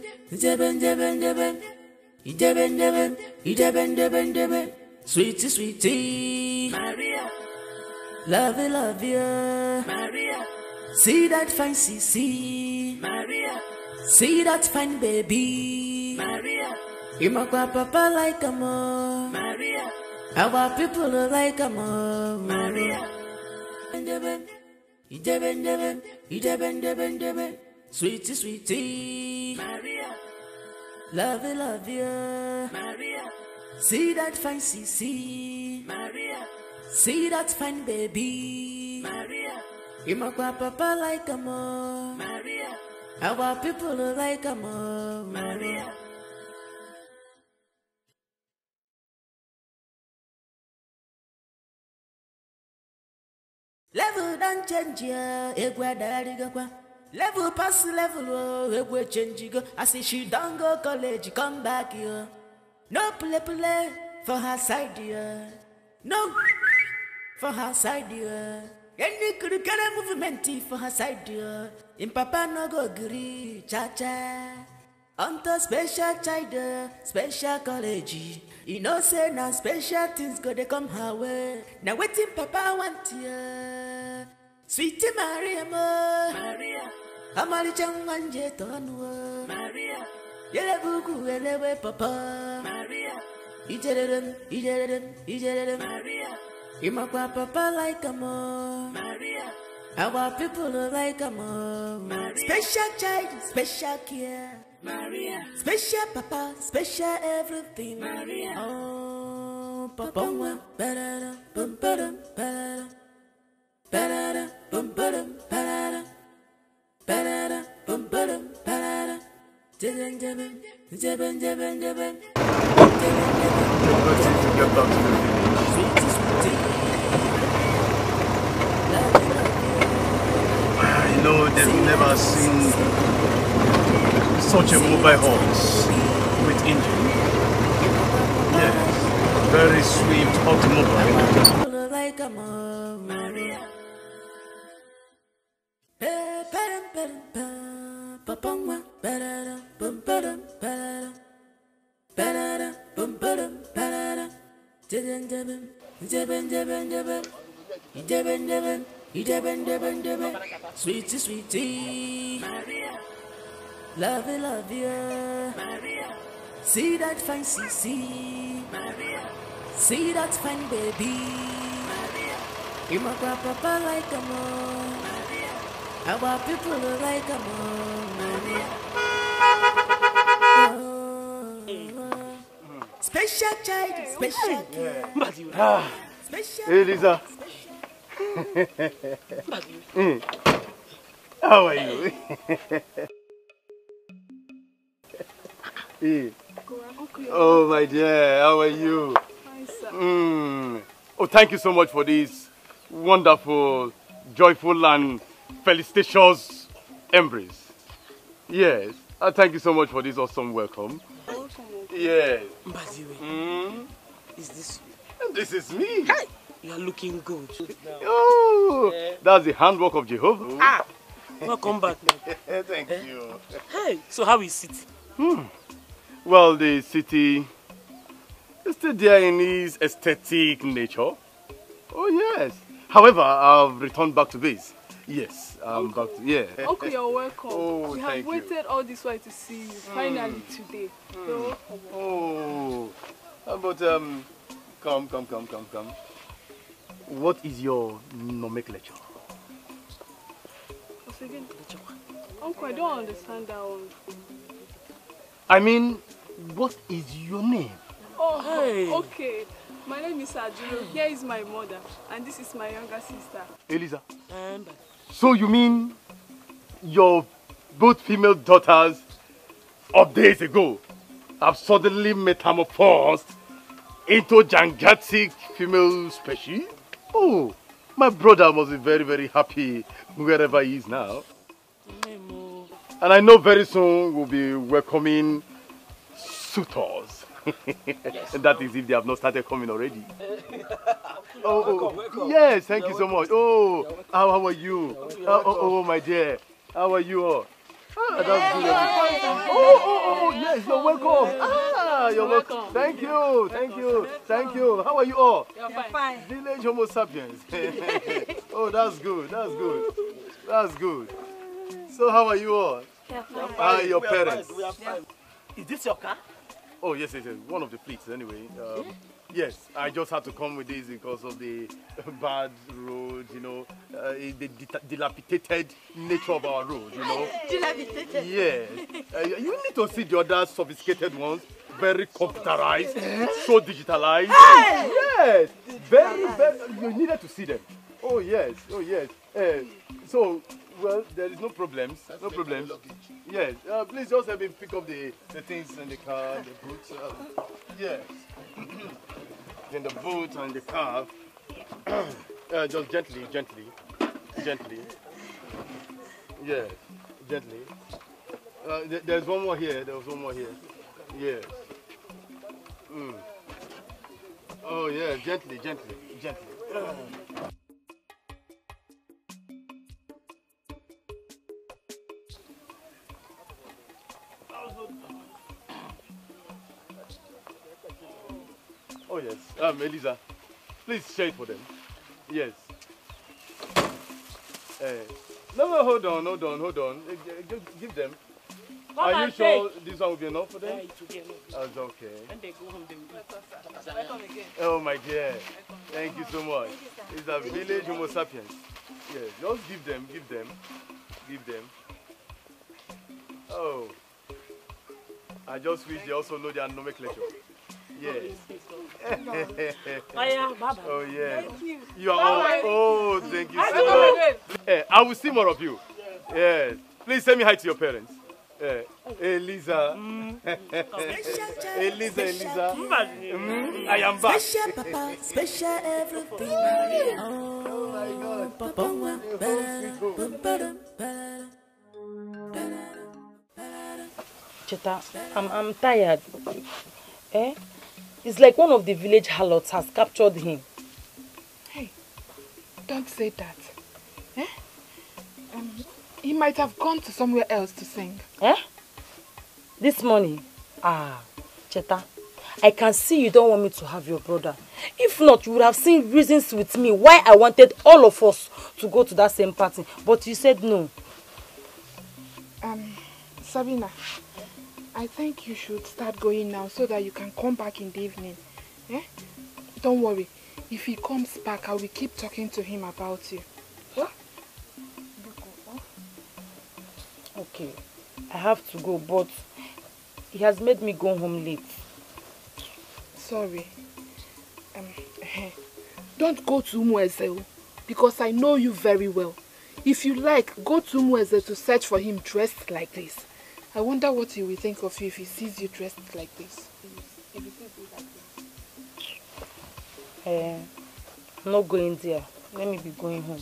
Sweetie Maria. Love you Maria. See that fine CC Maria. See that fine baby Maria. Imakwa Papa like a mom Maria. Our people like a mom Maria. Jeben. Sweetie Maria. Love you Maria. See that fine CC Maria. See that fine baby Maria. Imakwa Papa like a mom Maria. Our people like a mom Maria. Level don't change ya, egwa dariga kwa. Level pass level, egwa change go. I say she don't go college, come back here. No play for her side here. No for her side here. Any could get a movement for her side here. In Papa no go agree, cha-cha. Onto special child, special college. You know say now special things go they come her way. Now waiting Papa want you. Sweetie Maria Maria. Amali changanje tonwa Maria. Yele bugu elewe Papa Maria. Ijerem Maria. Imakwa Papa like a mom Maria. Our people like a mom Maria. Special child, special care Maria. Special Papa, special everything Maria. Oh Papa ba-da-da, bum-ba-dum, ba-da-da. Ba-da-da, bum-ba-dum, ba-da-da. Ba-da-da, bum-ba-dum, ba-da-da. Jeben. You know, they've never seen such a mobile horse with engine. Yes, very swift automobile. Like a mom Maria. Papa ba-da-da, bum-ba-dum, ba-da-da. Ba-da-da, bum-ba-dum, ba-da-da. Jeben. Sweetie Maria. Love you Maria. See that fine CC Maria. See that fine baby Maria. Imakwa Papa like a mom Maria. Our people like a mom Maria. Special child, special care. Special. Hey Lisa. How are you? Hey. Oh my dear, how are you? Fine, sir. Oh, thank you so much for this wonderful, joyful and felicitous embrace. Yes, thank you so much for this awesome welcome. Yes. Mbaziwe, is this you? This is me. Hey, you are looking good. Oh, that's the handwork of Jehovah. Welcome back. Thank you. Hey, so how is it? Well, the city is still there in its aesthetic nature. Oh, yes. However, I've returned back to base. Yes, I'm back to, yeah. Uncle, you're welcome. Oh, we have waited all this while to see you. Finally today. You're welcome. Oh, but come. What is your nomenclature? Once again, Uncle, I don't understand that one. I mean, what is your name? Oh, hey. Okay. My name is Aduro. Here is my mother, and this is my younger sister. Eliza. So you mean your both female daughters of days ago have suddenly metamorphosed into gigantic female species? Oh, my brother must be very, very happy wherever he is now. And I know very soon we'll be welcoming suitors. And that is if they have not started coming already. Welcome. Yes, thank you so much. Oh, how are you? Oh, my dear. How are you all? Ah, that's good. Oh, yes, you're welcome. Ah, you're welcome. Thank you. How are you all? You're fine. Village Homo sapiens. Oh, that's good. So how are you all? How are your parents? Is this your car? Oh, yes. One of the fleets, anyway. Yes, I just had to come with this because of the bad road, the dilapidated nature of our road, Dilapidated? Yes. You need to see the other sophisticated ones. Very computerized, so digitalized. Yes, very. You needed to see them. Oh, yes. So, well, there is no problems. Yes, please just help me pick up the things in the car, the boots. Yes. In the boot and the car. Just gently. Yes, gently. There's one more here. Yes. Oh, yeah, gently. Oh, yes. Eliza, please share it for them. Yes. No, hold on. Give them. Are you sure this one will be enough for them? Yeah, it will be enough. That's okay. When they go home, they will do. Welcome again. Oh, my dear. Thank you so much. It's a village Homo sapiens. Yes, just give them. Oh. I just wish they also know their nomenclature. Yes. Oh, yeah. Thank you. You are all. Oh, thank you so much. I will see more of you. Yes. Please say me hi to your parents. Eliza. Eliza. I am back. Special papa, special everything. Oh my God. Cheta, I'm tired. It's like one of the village harlots has captured him. Hey, don't say that. He might have gone to somewhere else to sing. This morning? Cheta, I can see you don't want me to have your brother. If not, you would have seen reasons with me why I wanted all of us to go to that same party. But you said no. Sabina, I think you should start going now so that you can come back in the evening. Don't worry. If he comes back, I will keep talking to him about you. What? Okay, I have to go, but he has made me go home late. Sorry. Don't go to Umueze because I know you very well. If you like, go to Umueze to search for him dressed like this. I wonder what he will think of you if he sees you dressed like this. I'm not going there. Let me be going home.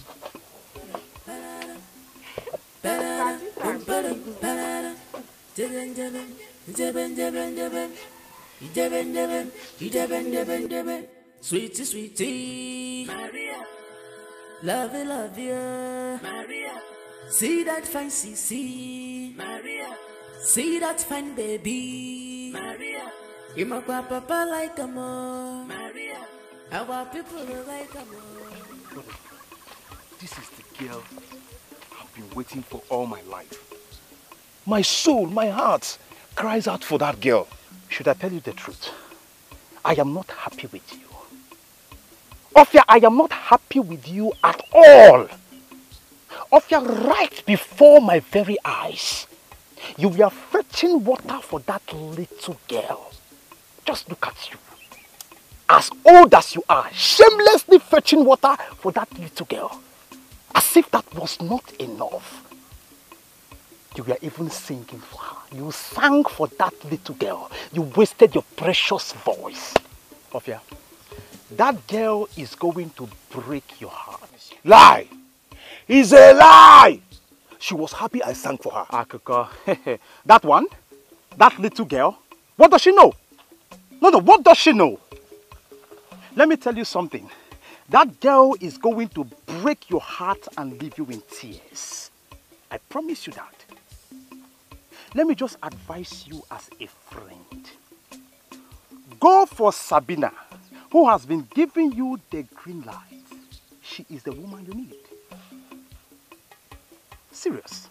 Sweetie, sweetie, Maria, love you, Maria. See that fine CC, Maria. See that fine baby, Maria. You my papa like a more. Maria. Our people like a more. This is the girl I've been waiting for all my life. My soul, my heart cries out for that girl. Should I tell you the truth? I am not happy with you. Ofia, I am not happy with you at all. Ofia, right before my very eyes, you were fetching water for that little girl. Just look at you. As old as you are, shamelessly fetching water for that little girl. As if that was not enough. You were even singing for her. You sang for that little girl. You wasted your precious voice. Ofia, that girl is going to break your heart. Lie! It's a lie! She was happy I sang for her. Akoko, that one? That little girl? What does she know? No, what does she know? Let me tell you something. That girl is going to break your heart and leave you in tears. I promise you that. Let me just advise you as a friend. Go for Sabina, who has been giving you the green light. She is the woman you need. Serious.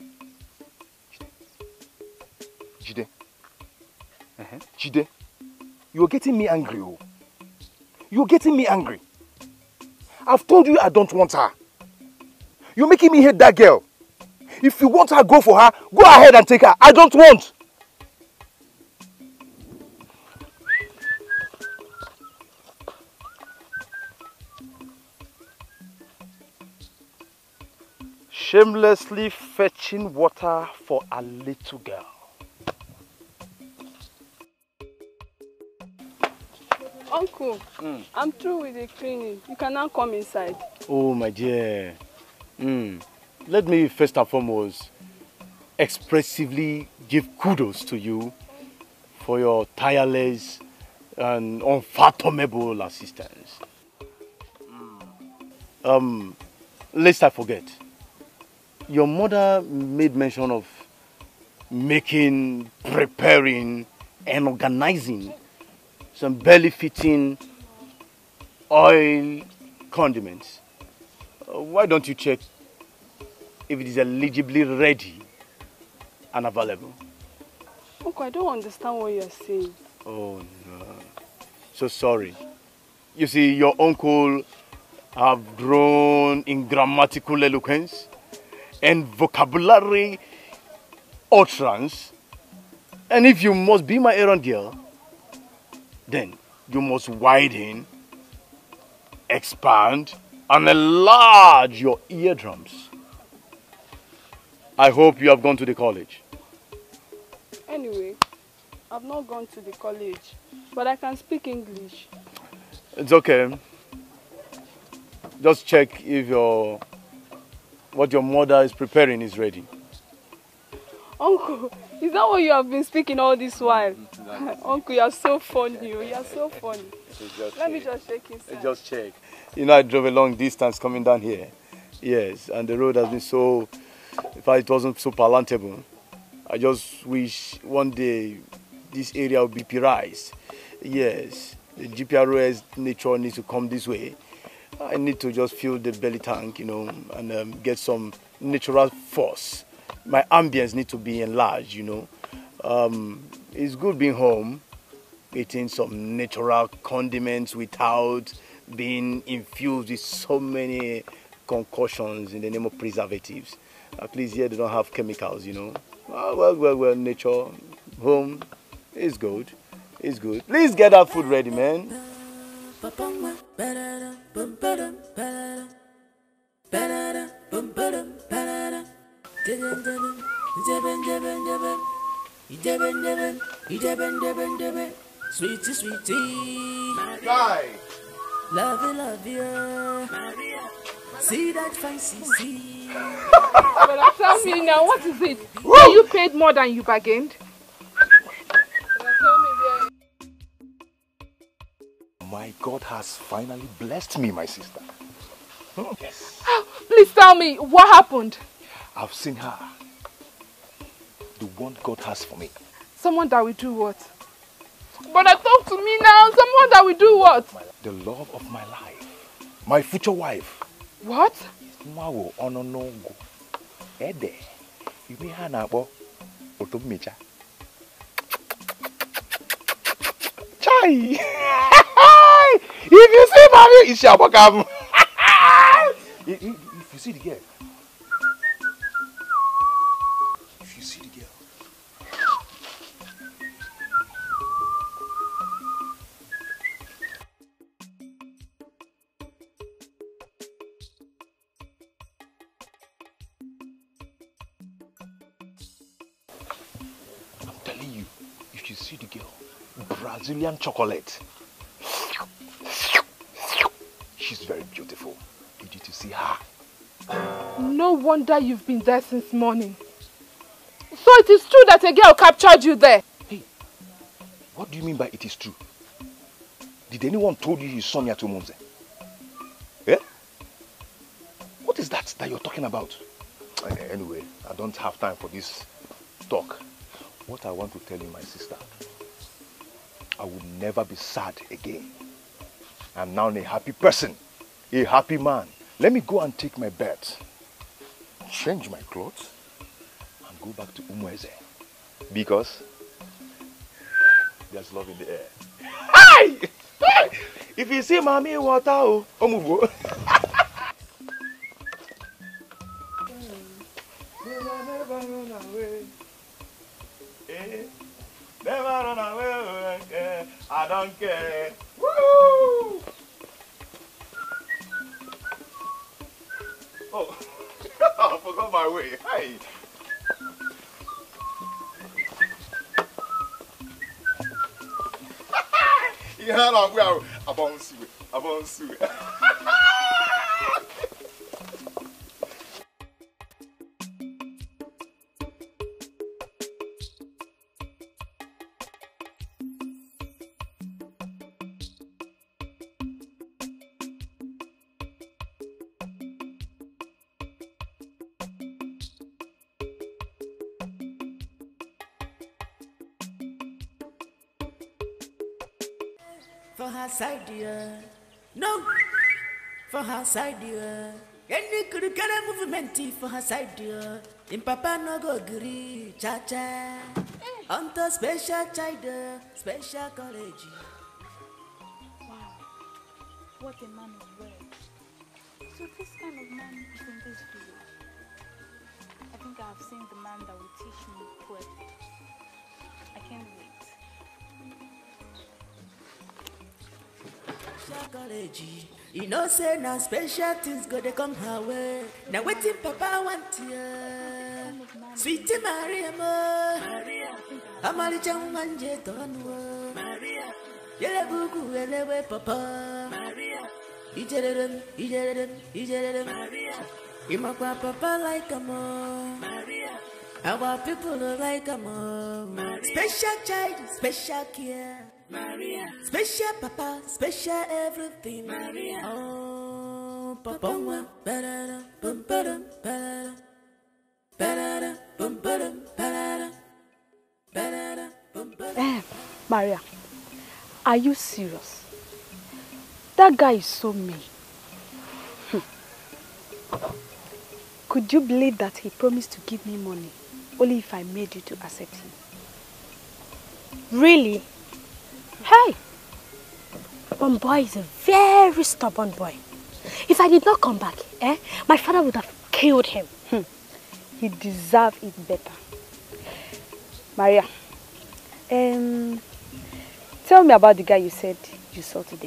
Jide. Jide, you're getting me angry. Oh. You're getting me angry. I've told you I don't want her. You're making me hate that girl. If you want her, go for her. Go ahead and take her. I don't want. Shamelessly fetching water for a little girl. Uncle, I'm through with the cleaning. You can now come inside. Oh, my dear. Let me first and foremost expressively give kudos to you for your tireless and unfathomable assistance. Lest I forget, your mother made mention of making, preparing, and organizing some belly-fitting oil condiments. Why don't you check if it is eligibly ready and available? Uncle, I don't understand what you're saying. Oh, no. So sorry. You see, your uncle have grown in grammatical eloquence and vocabulary utterance. And if you must be my errand girl, then you must widen, expand, and enlarge your eardrums. I hope you have gone to the college. Anyway, I've not gone to the college, but I can speak English. It's okay. Just check if what your mother is preparing is ready. Uncle, is that what you have been speaking all this while? Uncle, you're so funny. You're so funny. Let me just check inside. Just check. You know, I drove a long distance coming down here. Yes, and the road has been so, in fact, it wasn't so palatable. I just wish one day this area would be prized. Yes, the GPROS nature needs to come this way. I need to just fill the belly tank, you know, and get some natural force. My ambience needs to be enlarged, you know. It's good being home, eating some natural condiments without being infused with so many concoctions in the name of preservatives. At least here they don't have chemicals, you know. Well, nature, home, is good. It's good. Please get that food ready, man. Sweetie, sweetie. Bye. Love you. Maria. See that fine CC. But tell me now, what is it? Are you paid more than you bargained? My God has finally blessed me, my sister. Yes. Please tell me, what happened? I've seen her. The one God has for me. Someone that will do what? But talk to me now. Someone that will do what? The love of my life. My future wife. What? Mawo ononogo. Ede. You may have a otomicha. Chai! If you see mommy, it's your welcome. If you see the girl. If you see the girl. I'm telling you, if you see the girl, Brazilian chocolate. She's very beautiful. Did you see her? No wonder you've been there since morning. So it is true that a girl captured you there? Hey, what do you mean by it is true? Did anyone told you saw me at Umunze? Eh? What is that you're talking about? Anyway, I don't have time for this talk. What I want to tell you, my sister, I will never be sad again. I'm now a happy person, a happy man. Let me go and take my bath, change my clothes, and go back to Umweze. Because there's love in the air. Hi! If you see mommy water, oh, move. Never run away. Never run away. I don't care. Woo! Oh, I forgot my way. Hi. Yeah, no, we are about to. For her side, dear. No, for her side, dear. Any could get a movement for her side, dear. In Papa no go agree, cha cha. Onto special child, special college. Wow, what a man of words. So this kind of man is in this village. I think I have seen the man that will teach me poetry. I can't wait. College, you know, say now special things go to come her way. Now waiting, Papa want you. Sweetie Maria, Maria, Amalicha Manje Donwo, Maria, Yelabuku, Elewe, Papa, Maria, Ijedem, Maria, Imakwa Papa like a mom, Maria, our people like a mom, special child, special care. Maria, special papa, special everything. Maria, oh, papa, ba-da-da, bum-ba-dum, ba-da-da, ba-da-da, bum-ba-dum, ba-da-da, ba-da-da, bum-ba-dum. Maria, are you serious? That guy is so mean. Could you believe that he promised to give me money only if I made you to accept him? Really? Hey! One boy is a very stubborn boy. If I did not come back, my father would have killed him. He deserved it better. Maria, tell me about the guy you said you saw today.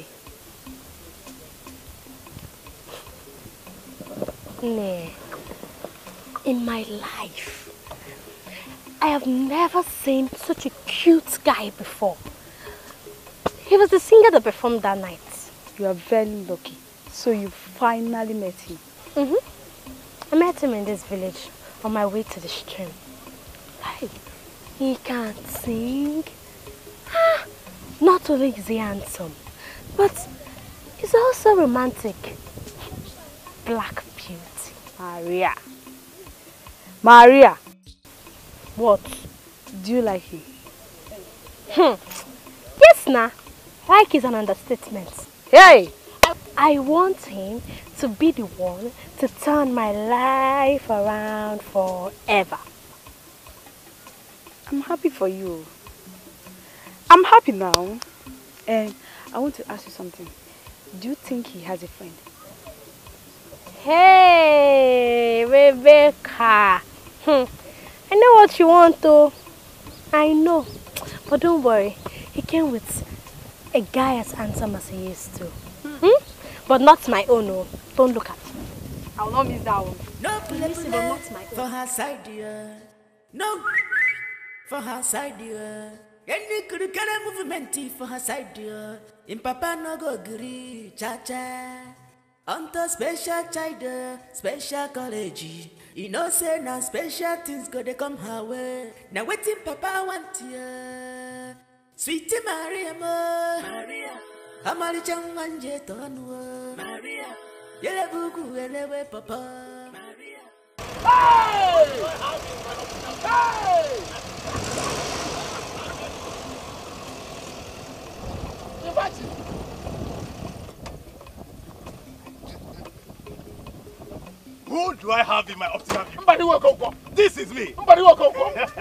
Nah. In my life, I have never seen such a cute guy before. He was the singer that performed that night. You are very lucky. So you finally met him. I met him in this village on my way to the stream. Hey, he can sing. Not only is he handsome, but he's also romantic. Black beauty. Maria. Maria. What? Do you like him? Yes, nah. Like is an understatement. Hey! I want him to be the one to turn my life around forever. I'm happy for you. I'm happy now. And I want to ask you something. Do you think he has a friend? Hey, Rebecca. I know what you want though. I know. But don't worry. He came with a guy as handsome as he is too. But not my own. No. Don't look at me. I will not miss that one. No Listen, but not my own. for her side, dear. No for her side, dear. Any could get a movement for her side, dear. In Papa no go agree, cha cha. Onto special child, special college. You know, say now special things go they come her way. Now waiting Papa want you. Sweet Maria, Maria. Amari Changanje Tonwa, Maria. Yelebuku, Elewe Papa, Maria. Hey! Hey! Who do I have in my optimal view? Somebody will come. This is me. Somebody will come.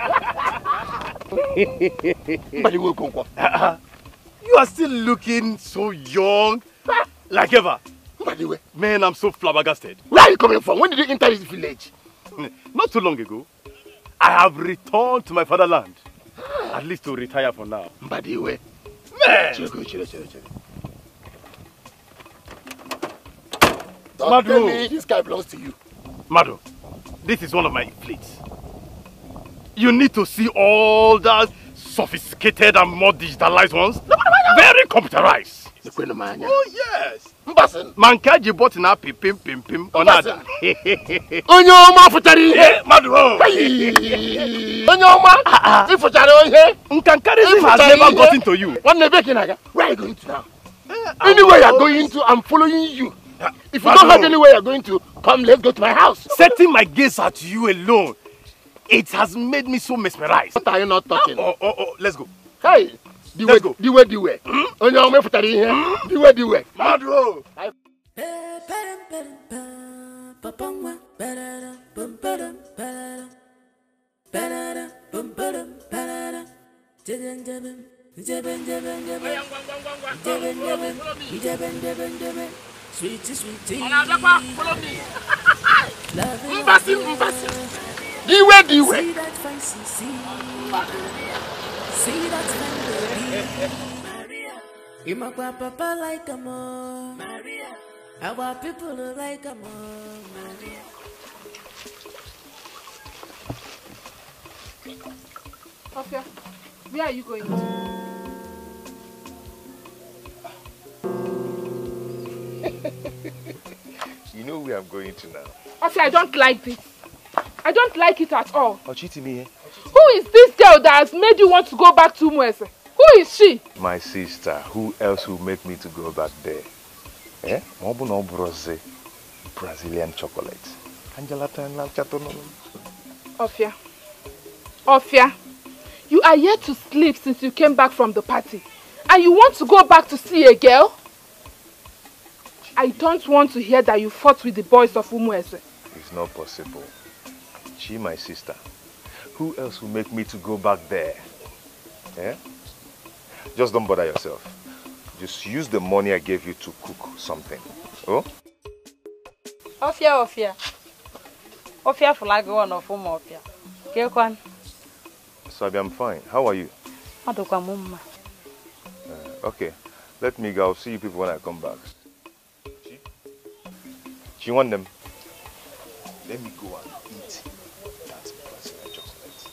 Somebody will come. You are still looking so young, like ever. Man, I'm so flabbergasted. Where are you coming from? When did you enter this village? Not too long ago. I have returned to my fatherland. At least to retire for now. Mbadiwe. Man! Don't tell me this guy belongs to you. Mado, this is one of my fleets. You need to see all that sophisticated and more digitalized ones. Very computerized. Oh yes. Mankaji bought in a pim onada. Onyoma futari. Madu. Onyoma. If futari onye. Nkankarism has never gotten to you. Where are you going to now? Anywhere you're going to, I'm following you. If you don't have anywhere you're going to, come, let's go to my house. Setting my gaze at you alone, it has made me so mesmerized. What are you not talking? Let's go. Hey, let's go. Diwe. Onyoma futari here. Diwe. Madu. Sweetie. Follow me. Mbasi. Diwe. See that fancy, see that fancy, Maria. You make my papa like a mom, Maria. Our people are like a mom, Maria. Sophia, where are you going? You know where I'm going to now. Sophia, I don't like this. I don't like it at all. Ochitimi, eh? Who is this girl that has made you want to go back to Mwese? Who is she? My sister. Who else will make me to go back there? Eh? Mobuno Brose, Brazilian chocolate. Angela Tanla Chatono. Sophia, you are yet to sleep since you came back from the party. And you want to go back to see a girl? I don't want to hear that you fought with the boys of Umwese. It's not possible. She, my sister. Who else will make me to go back there? Eh? Just don't bother yourself. Just use the money I gave you to cook something. Oh? Ofia flag one of Ofia. Kekwan. Sabi, I'm fine. How are you? Okay. Let me go. I'll see you people when I come back. Do you want them? Let me go and eat that Brazilian chocolate.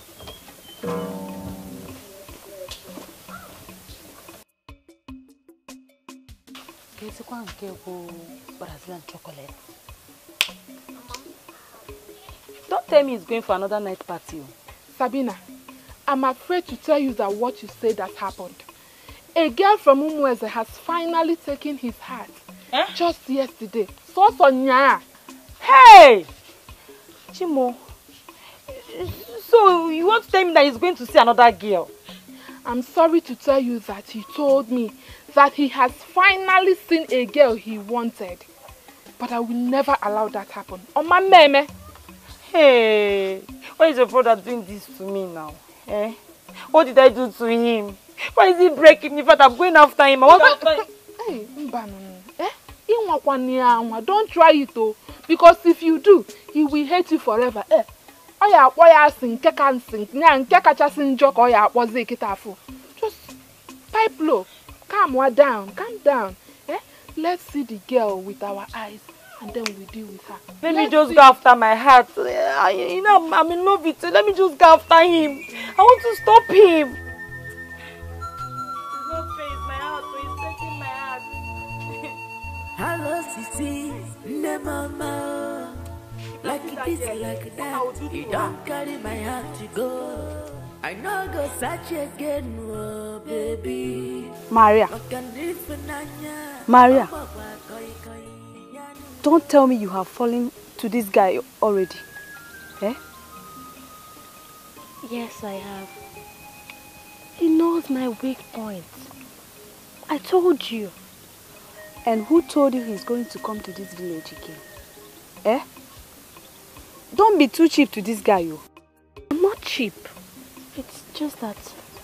Brazilian chocolate. Don't tell me he's going for another night party. Sabina, I'm afraid to tell you that what you said has happened. A girl from Umweze has finally taken his heart. Just yesterday. So Sonia. Hey! Chimo. So you want to tell me that he's going to see another girl? I'm sorry to tell you that he told me that he has finally seen a girl he wanted. But I will never allow that happen. Oh, my meme. Hey, why is your brother doing this to me now? Eh? What did I do to him? Why is he breaking me? In fact, I'm going after him. I want after him. Hey, don't try it though. Because if you do, he will hate you forever. Eh? Just pipe low. Calm down. Calm down. Eh? Let's see the girl with our eyes. And then we deal with her. Let me just go after my heart. You know, I'm in love with you. Let me just go after him. I want to stop him. It's not fair. It's my heart. So he's breaking my heart. Hello, Sisi. Mama. Like this, like that. You don't carry my heart to go. I know go search again, oh, baby. Maria. Maria. Don't tell me you have fallen to this guy already. Eh? Yes, I have. He knows my weak points. I told you. And who told you he's going to come to this village again? Eh? Don't be too cheap to this guy, you. I'm not cheap. It's just that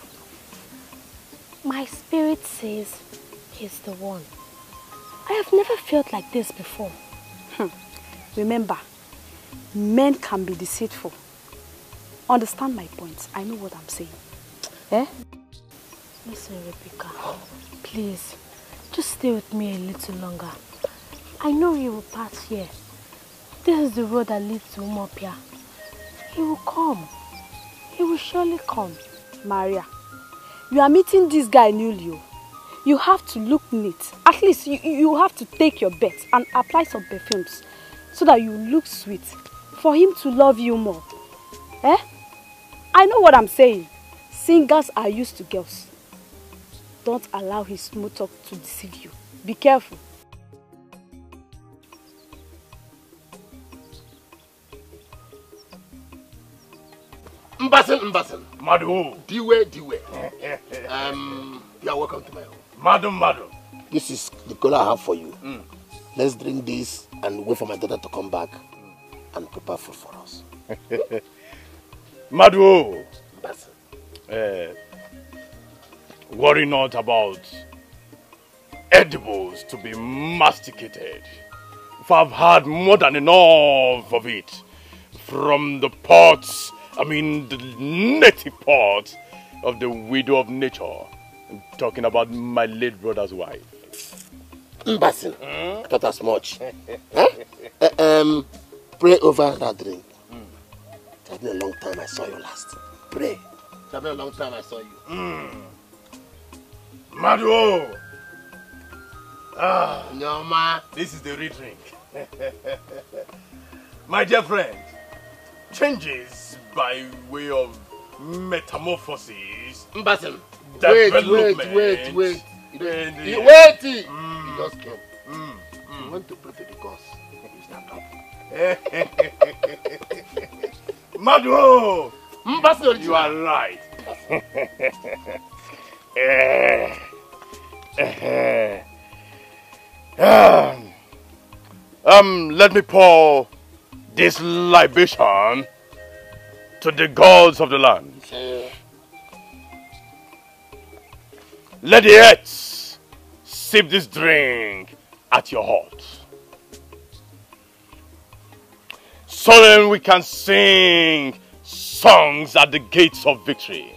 my spirit says he's the one. I have never felt like this before. Remember, men can be deceitful. Understand my points. I know what I'm saying. Eh? Listen, Rebecca. Please, just stay with me a little longer. I know he will pass here. This is the road that leads to Umopia. He will come. He will surely come. Maria, you are meeting this guy newly. You have to look neat. At least you have to take your bath and apply some perfumes so that you look sweet for him to love you more. Eh? I know what I'm saying. Singers are used to girls. Don't allow his smooth talk to deceive you. Be careful. Mbasen. Madu. Diwe. You are welcome to my home. Madu. This is the cola I have for you. Let's drink this and wait for my daughter to come back and prepare food for us. Madu. Worry not about edibles to be masticated. For I've had more than enough of it from the pots, the native pot of the widow of nature. I'm talking about my late brother's wife. Mbasen, I thought as much. Pray over that drink. It has been a long time I saw you last. Pray. It has been a long time I saw you. Madu! No, ma. This is the real drink. My dear friend, changes by way of metamorphosis. Mbasen, development. Wait. Wait. You just came. You want to pray to the gods. You stand up. Madu! Mbasen, you are right. Let me pour this libation to the gods of the land. Let the earth sip this drink at your heart. So then we can sing songs at the gates of victory.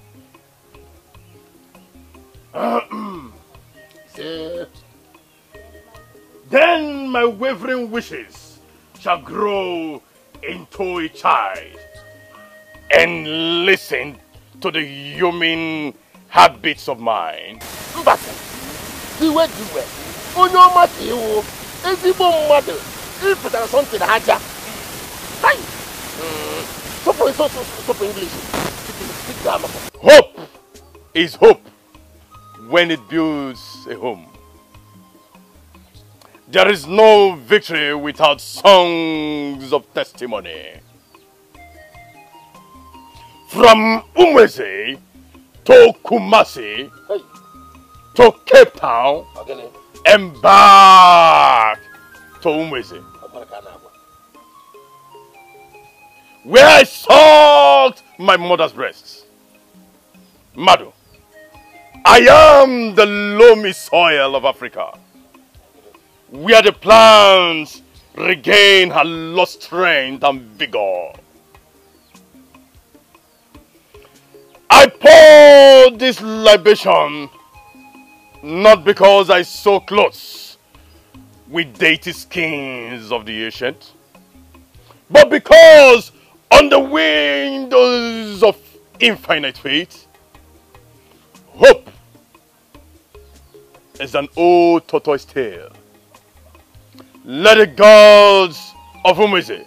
Then my wavering wishes shall grow into a child and listen to the human heartbeats of mine. Mbasen, diwe. Onyo mati wo, ezigbo mmadụ. Ifutara something haja. Hi. Stop English. Speak grammar. Hope is hope when it builds a home. There is no victory without songs of testimony. From Umweze to Kumasi, to Cape Town, and back to Umweze, where I sucked my mother's breasts. Madu, I am the loamy soil of Africa, where the plants regain her lost strength and vigor. I pour this libation not because I sew clothes with dainty skins of the ancient, but because on the windows of infinite faith, hope is an old tortoise tale. Let the gods of Umweze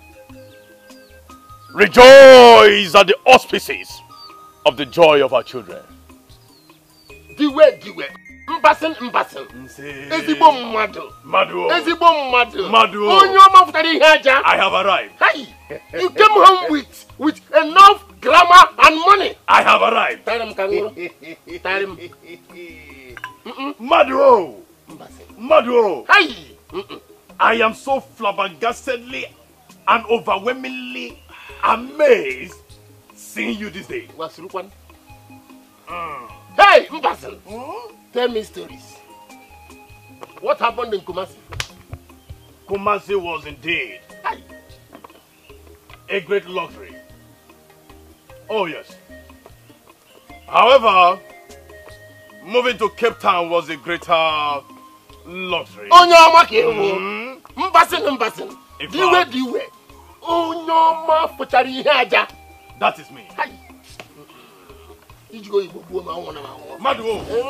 rejoice at the auspices of the joy of our children. Diwe. Mbasen. Ezigbo mmadu. Madu. Onye ọma futara ihe aja. I have arrived. Hey, you came home with enough glamour and money. I have arrived. Tarim kanguru. Tarim. Madu. Hey. I am so flabbergastedly and overwhelmingly amazed seeing you this day. Hey, Mbasen. Tell me stories. What happened in Kumasi? Kumasi was indeed a great luxury. Oh yes. However, moving to Cape Town was a greater luxury. Mbasen. Diwe. Onyoma futari ihe aja. That is me. Madu.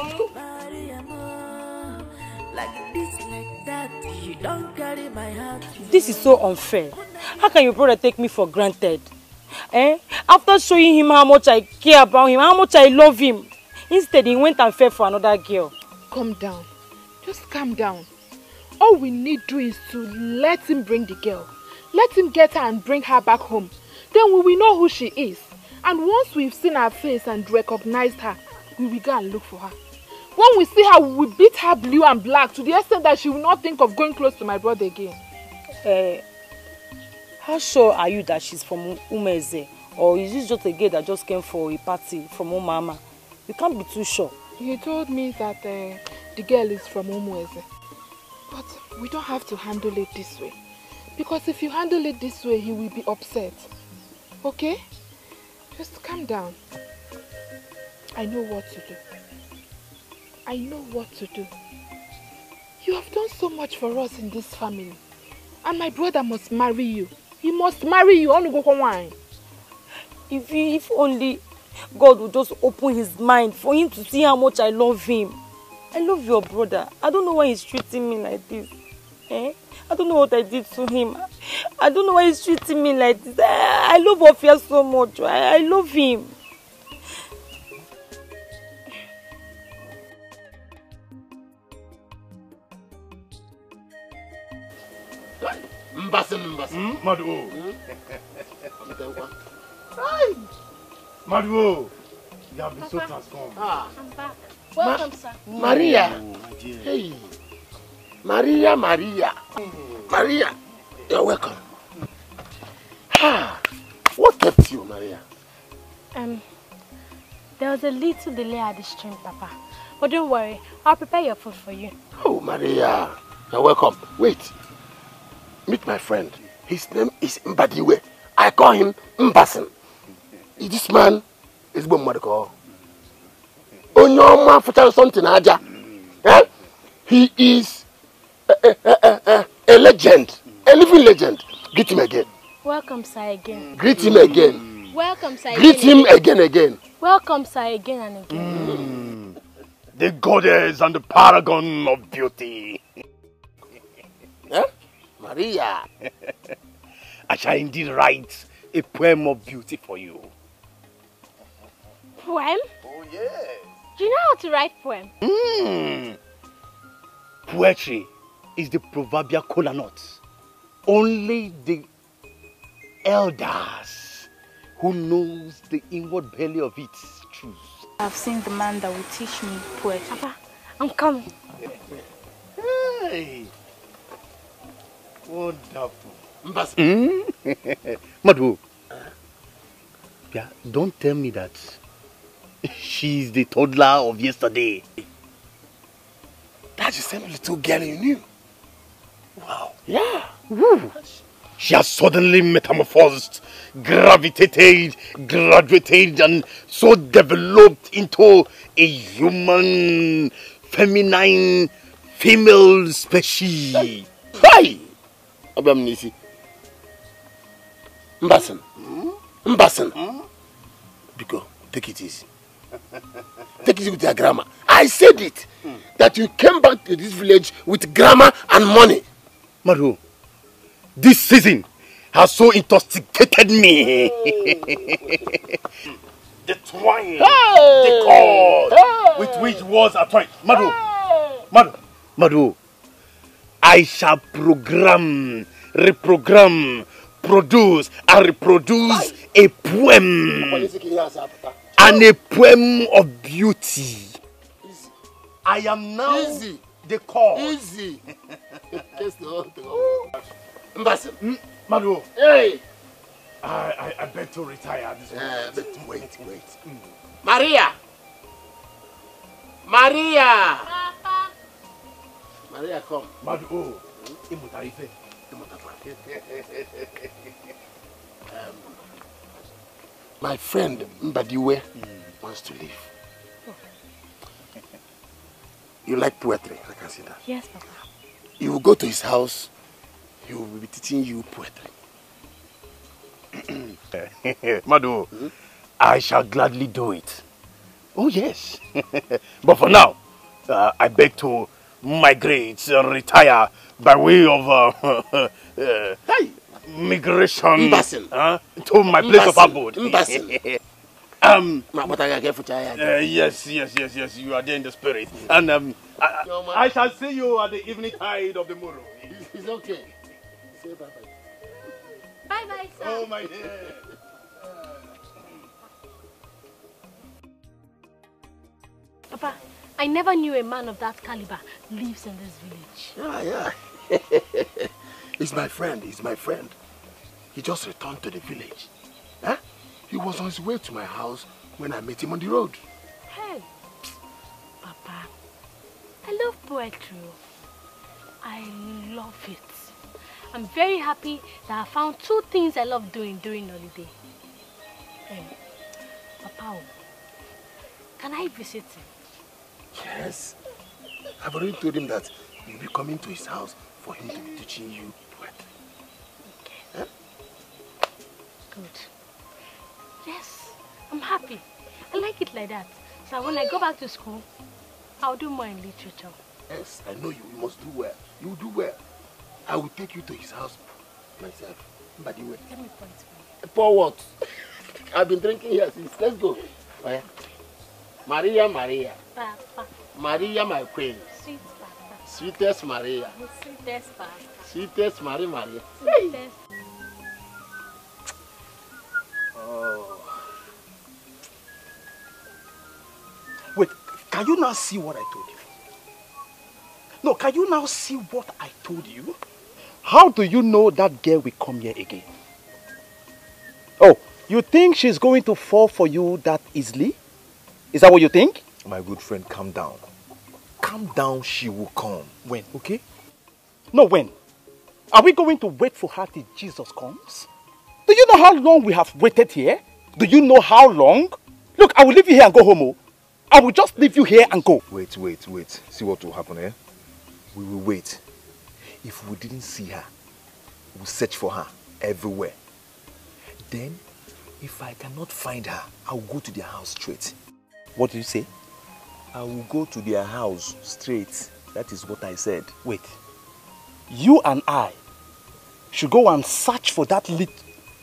Like this, like that, you don't carry my heart. This is so unfair. How can your brother take me for granted? After showing him how much I care about him, how much I love him, instead he went and fell for another girl. Calm down. Just calm down. All we need to do is to let him bring the girl. Let him get her and bring her back home. Then we will know who she is. And once we've seen her face and recognized her, we will go and look for her. When we see her, we will beat her blue and black to the extent that she will not think of going close to my brother again. How sure are you that she's from Umweze? Or is this just a girl that just came for a party from Umama? You can't be too sure. He told me that the girl is from Umweze. But we don't have to handle it this way. Because if you handle it this way, he will be upset. Okay? Just calm down. I know what to do. I know what to do. You have done so much for us in this family. And my brother must marry you. He must marry you. On go wine. If only God would just open his mind for him to see how much I love him. I love your brother. I don't know why he's treating me like this. I don't know what I did to him. I don't know why he's treating me like this. I love Ofia so much. I love him. Mbasen. Madu. Madu. You have been so transformed. I'm back. Welcome, sir. Maria. Hey. Maria. Maria, you're welcome. What kept you, Maria? There was a little delay at the stream, Papa. But don't worry, I'll prepare your food for you. Oh, Maria, you're welcome. Wait. Meet my friend. His name is Mbadiwe. I call him Mbasen. This man is Bomadiko. Onyoma for something aja. He is a legend, a living legend. Greet him again. Welcome, sir, again. Greet him again. Welcome, sir, Greet him again. Welcome, sir, again and again. The goddess and the paragon of beauty. Maria. I shall indeed write a poem of beauty for you. Poem? Oh, yes. Do you know how to write poem? Poetry is the proverbial kola nut. Only the elders who knows the inward belly of it choose I've seen the man that will teach me poetry. Papa, I'm coming. Hey! Wonderful. Madu, yeah, don't tell me that she's the toddler of yesterday. That's the same little girl you knew. Wow. Yeah. Woo. She has suddenly metamorphosed, graduated, and so developed into a human, feminine, female species. Hi! Abam Nisi. Mbasan. Mbasan. Biko, take it easy. Take it easy with your grammar. I said it. That you came back to this village with grammar and money. Maru, this season has so intoxicated me. The twine, the chord with which words are twined. Madu, I shall program, reprogram, produce and reproduce a poem. And a poem of beauty. I am now the chord. Easy. Madu, hey! I beg to retire this wait. Maria! Maria! Papa! Maria, come. Madu, my friend Mbadiwe wants to leave. You like poetry, I can see that. Yes, Papa. You will go to his house, he will be teaching you poetry. Madu, I shall gladly do it. Oh yes. But for now, I beg to migrate, retire by way of migration to my place of abode. Yes, you are there in the spirit. And I shall see you at the evening tide of the Muru. It's okay. Say bye-bye. Bye-bye, sir. Oh, my dear. Papa, I never knew a man of that caliber lives in this village. Yeah. He's my friend. He just returned to the village. Huh? He was on his way to my house when I met him on the road. Hey, Papa, I love poetry. I love it. I'm very happy that I found 2 things I love doing during holiday. Papa, can I visit him? Yes. I've already told him that you'll be coming to his house for him to be teaching you poetry. Okay. Huh? Good. Yes, I'm happy. I like it like that. So when I go back to school, I'll do more in literature. Yes, I know you. You must do well. You will do well. I will take you to his house myself. By the way. Let me point for you. For what? I've been drinking here since. Let's go. Oh, yeah. Maria. Papa. Maria, my queen. Sweet Papa. Sweetest Maria. Sweetest Papa. Sweetest Maria. Sweetest. Oh. Wait, can you now see what I told you? No, can you now see what I told you? How do you know that girl will come here again? Oh, you think she's going to fall for you that easily? Is that what you think? My good friend, calm down. Calm down, she will come. When, okay? No, when? Are we going to wait for her till Jesus comes? Do you know how long we have waited here? Do you know how long? Look, I will leave you here and go home. I will just leave you here and go. Wait. See what will happen, eh? We will wait. If we didn't see her, we'll search for her everywhere. Then, if I cannot find her, I'll go to their house straight. What did you say? I will go to their house straight. That is what I said. Wait. You and I should go and search for that little...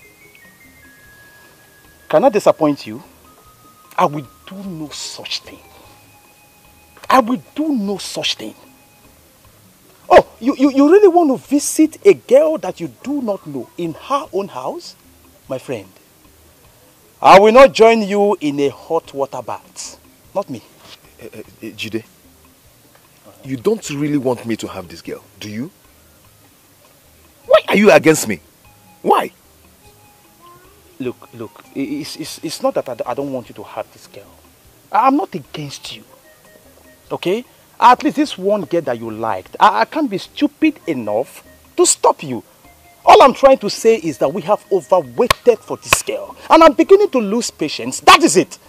Can I disappoint you? I will do no such thing. I will do no such thing. Oh, you really want to visit a girl that you do not know in her own house? My friend, I will not join you in a hot water bath. Not me. Jide, you don't really want me to have this girl, do you? Why are you against me? Why? Look, it's not that I don't want you to have this girl. I'm not against you. Okay? At least this one girl that you liked. I can't be stupid enough to stop you. All I'm trying to say is that we have overwaited for this girl. And I'm beginning to lose patience. That is it.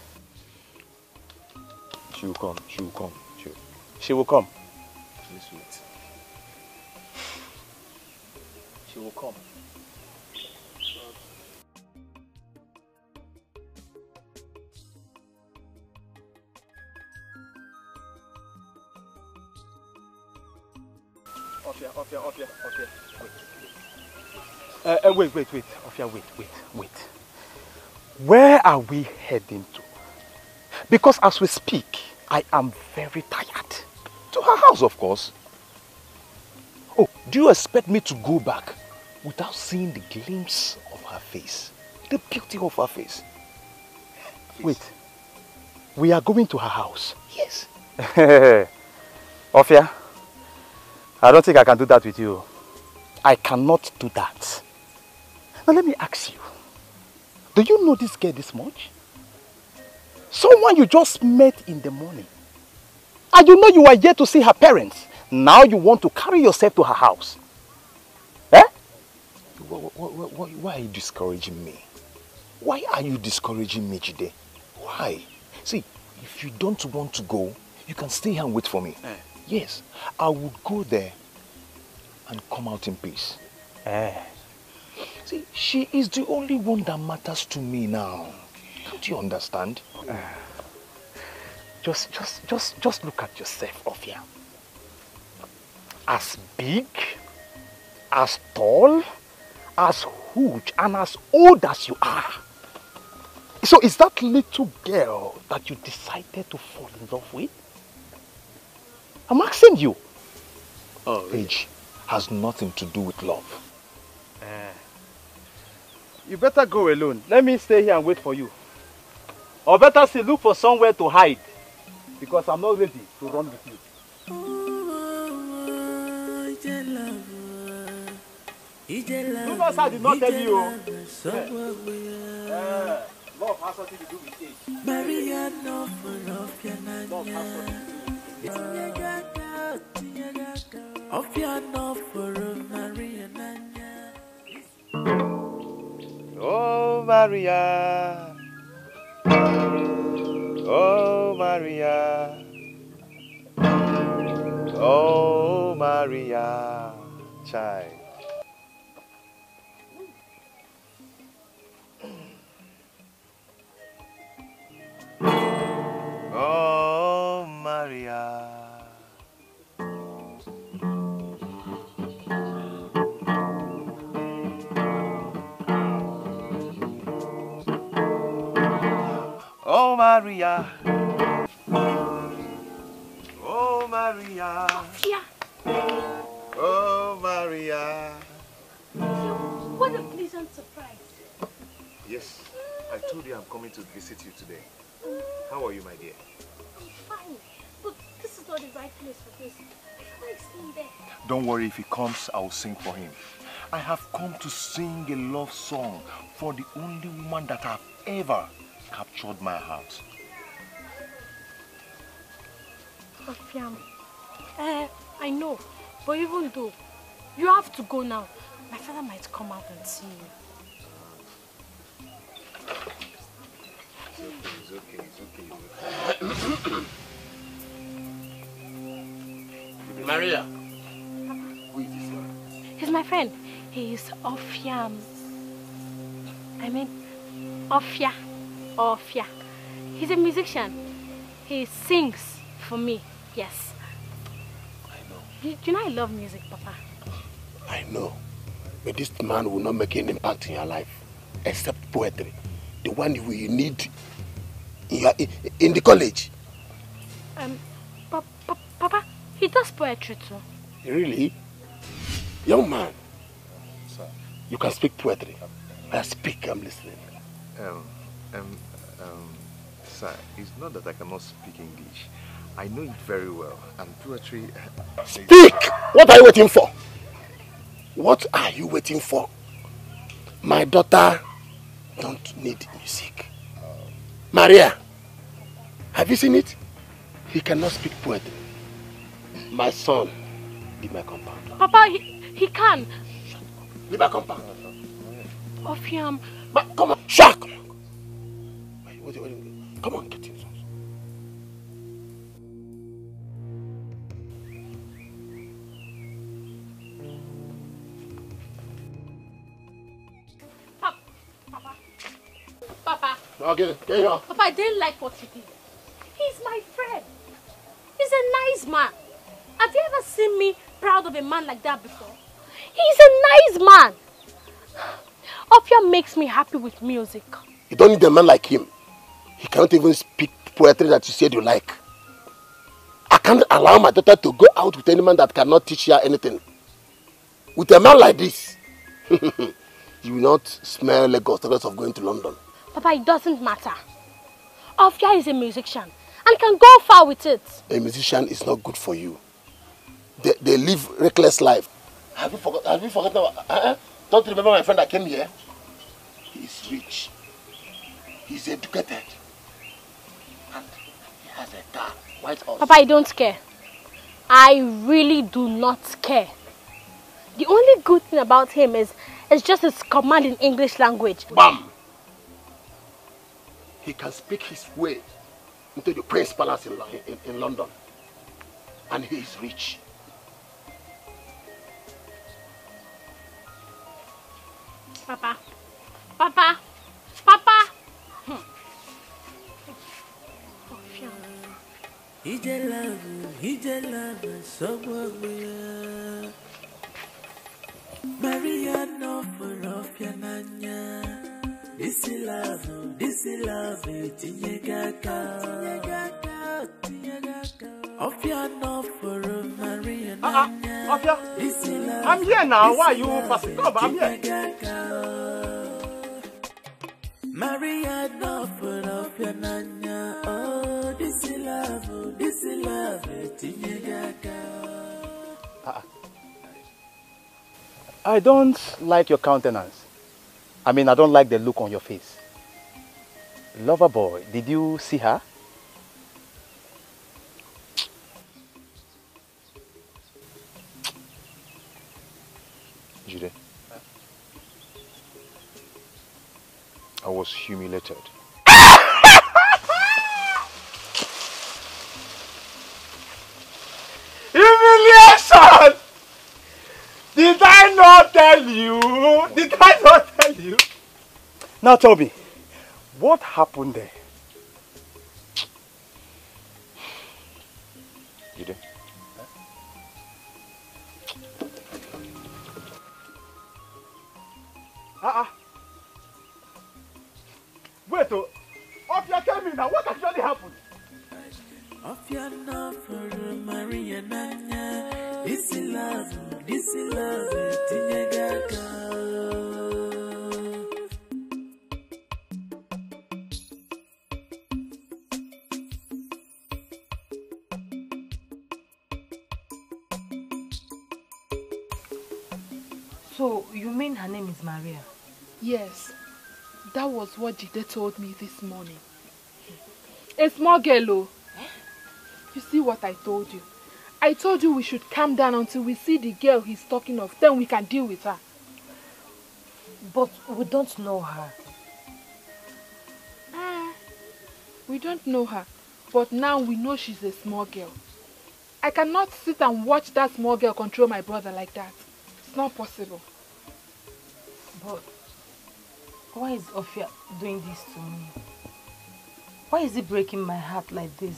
She will come. She will come. She will come. Please wait. She will come. Ofia, wait. Ofia, wait. Where are we heading to? Because as we speak, I am very tired. To her house, of course. Oh, do you expect me to go back without seeing the glimpse of her face? The beauty of her face? Wait. We are going to her house? Yes. Ofia, I don't think I can do that with you. I cannot do that. Now let me ask you. Do you know this girl this much? Someone you just met in the morning. And you know you are yet to see her parents. Now you want to carry yourself to her house. Eh? Why are you discouraging me? Why are you discouraging me, Jide? Why? See, if you don't want to go, you can stay here and wait for me. Yes, I would go there and come out in peace. See, she is the only one that matters to me now. Can't you understand? Just look at yourself, Ofia. As big, as tall, as huge, and as old as you are. So is that little girl that you decided to fall in love with? I'm asking you. Oh, age has nothing to do with love. You better go alone. Let me stay here and wait for you. Or better still, look for somewhere to hide. Because I'm not ready to run with you. You guys, I did not tell you. Love has something to do with age. Maria, no for love, Love has something to do with age. of your no for Maria, Oh, Maria. Oh, Maria. Oh, Maria. Child. Oh, Maria. Oh, Maria. Oh, Maria. Ofia. Oh, Maria. What a pleasant surprise. Yes, I told you I'm coming to visit you today. How are you, my dear? I'm fine, but this is not the right place for this. I like singing there. Don't worry, if he comes, I'll sing for him. I have come to sing a love song for the only woman that I've ever captured my heart. Ofia, I know, but even though, you have to go now. My father might come out and see you. It's okay. Maria. Who is this one? He's my friend. He's Ofia. Ofia. He's a musician. He sings for me. Yes. I know. You know I love music, Papa. I know. But this man will not make any impact in your life. Except poetry. The one you need in the college. Papa, he does poetry too. Really? Young man. Sir. You can speak poetry. I speak, I'm listening. sir, it's not that I cannot speak English. I know it very well. And poetry... Speak! What are you waiting for? What are you waiting for? My daughter don't need music. Maria, have you seen it? He cannot speak poetry. My son, leave my compound. Papa, he can. Leave my compound. Ofiam. But come on, Shaq! Wait. Come on, get him. Papa. Okay, get here. Papa, I didn't like what he did. He's my friend. He's a nice man. Have you ever seen me proud of a man like that before? He's a nice man. Ophia makes me happy with music. You don't need a man like him. He cannot even speak poetry that you said you like. I can't allow my daughter to go out with any man that cannot teach her anything. With a man like this, you will not smell Lagos the rest of going to London. Papa, it doesn't matter. Ophia is a musician and can go far with it. A musician is not good for you. They live reckless life. Have you forgotten? Don't you remember my friend that came here? He's rich. He's educated. And he has a car, white horse. Papa, I don't care. I really do not care. The only good thing about him is just his command in English language. Bam! He can speak his way into the Prince Palace in London. And he is rich. Papa. Papa. Papa. He's a lover, somewhere. Maria, no for Ophia Nanya. This is love, Tinyagaka. Ophia, no for Maria Nanya. Ophia, I'm here now. Why are you passing? Come, I'm here. Maria, no for Ophia Nanya. Oh, this is love, Tinyagaka. I don't like your countenance. I mean, I don't like the look on your face. Lover boy, did you see her? Jude, I was humiliated. Humiliation! Did I not tell you? Did I not tell you? Now tell me, what happened there? Jude? Wait, Ophia, tell me now, what actually happened? Ophia, no for Maria Nanya. This is love, Tinyagaka. So, you mean her name is Maria? Yes. That was what Jide told me this morning. A small girl, oh. You see what I told you? I told you we should calm down until we see the girl he's talking of. Then we can deal with her. But we don't know her. We don't know her. But now we know she's a small girl. I cannot sit and watch that small girl control my brother like that. It's not possible. But why is Ophia doing this to me? Why is he breaking my heart like this?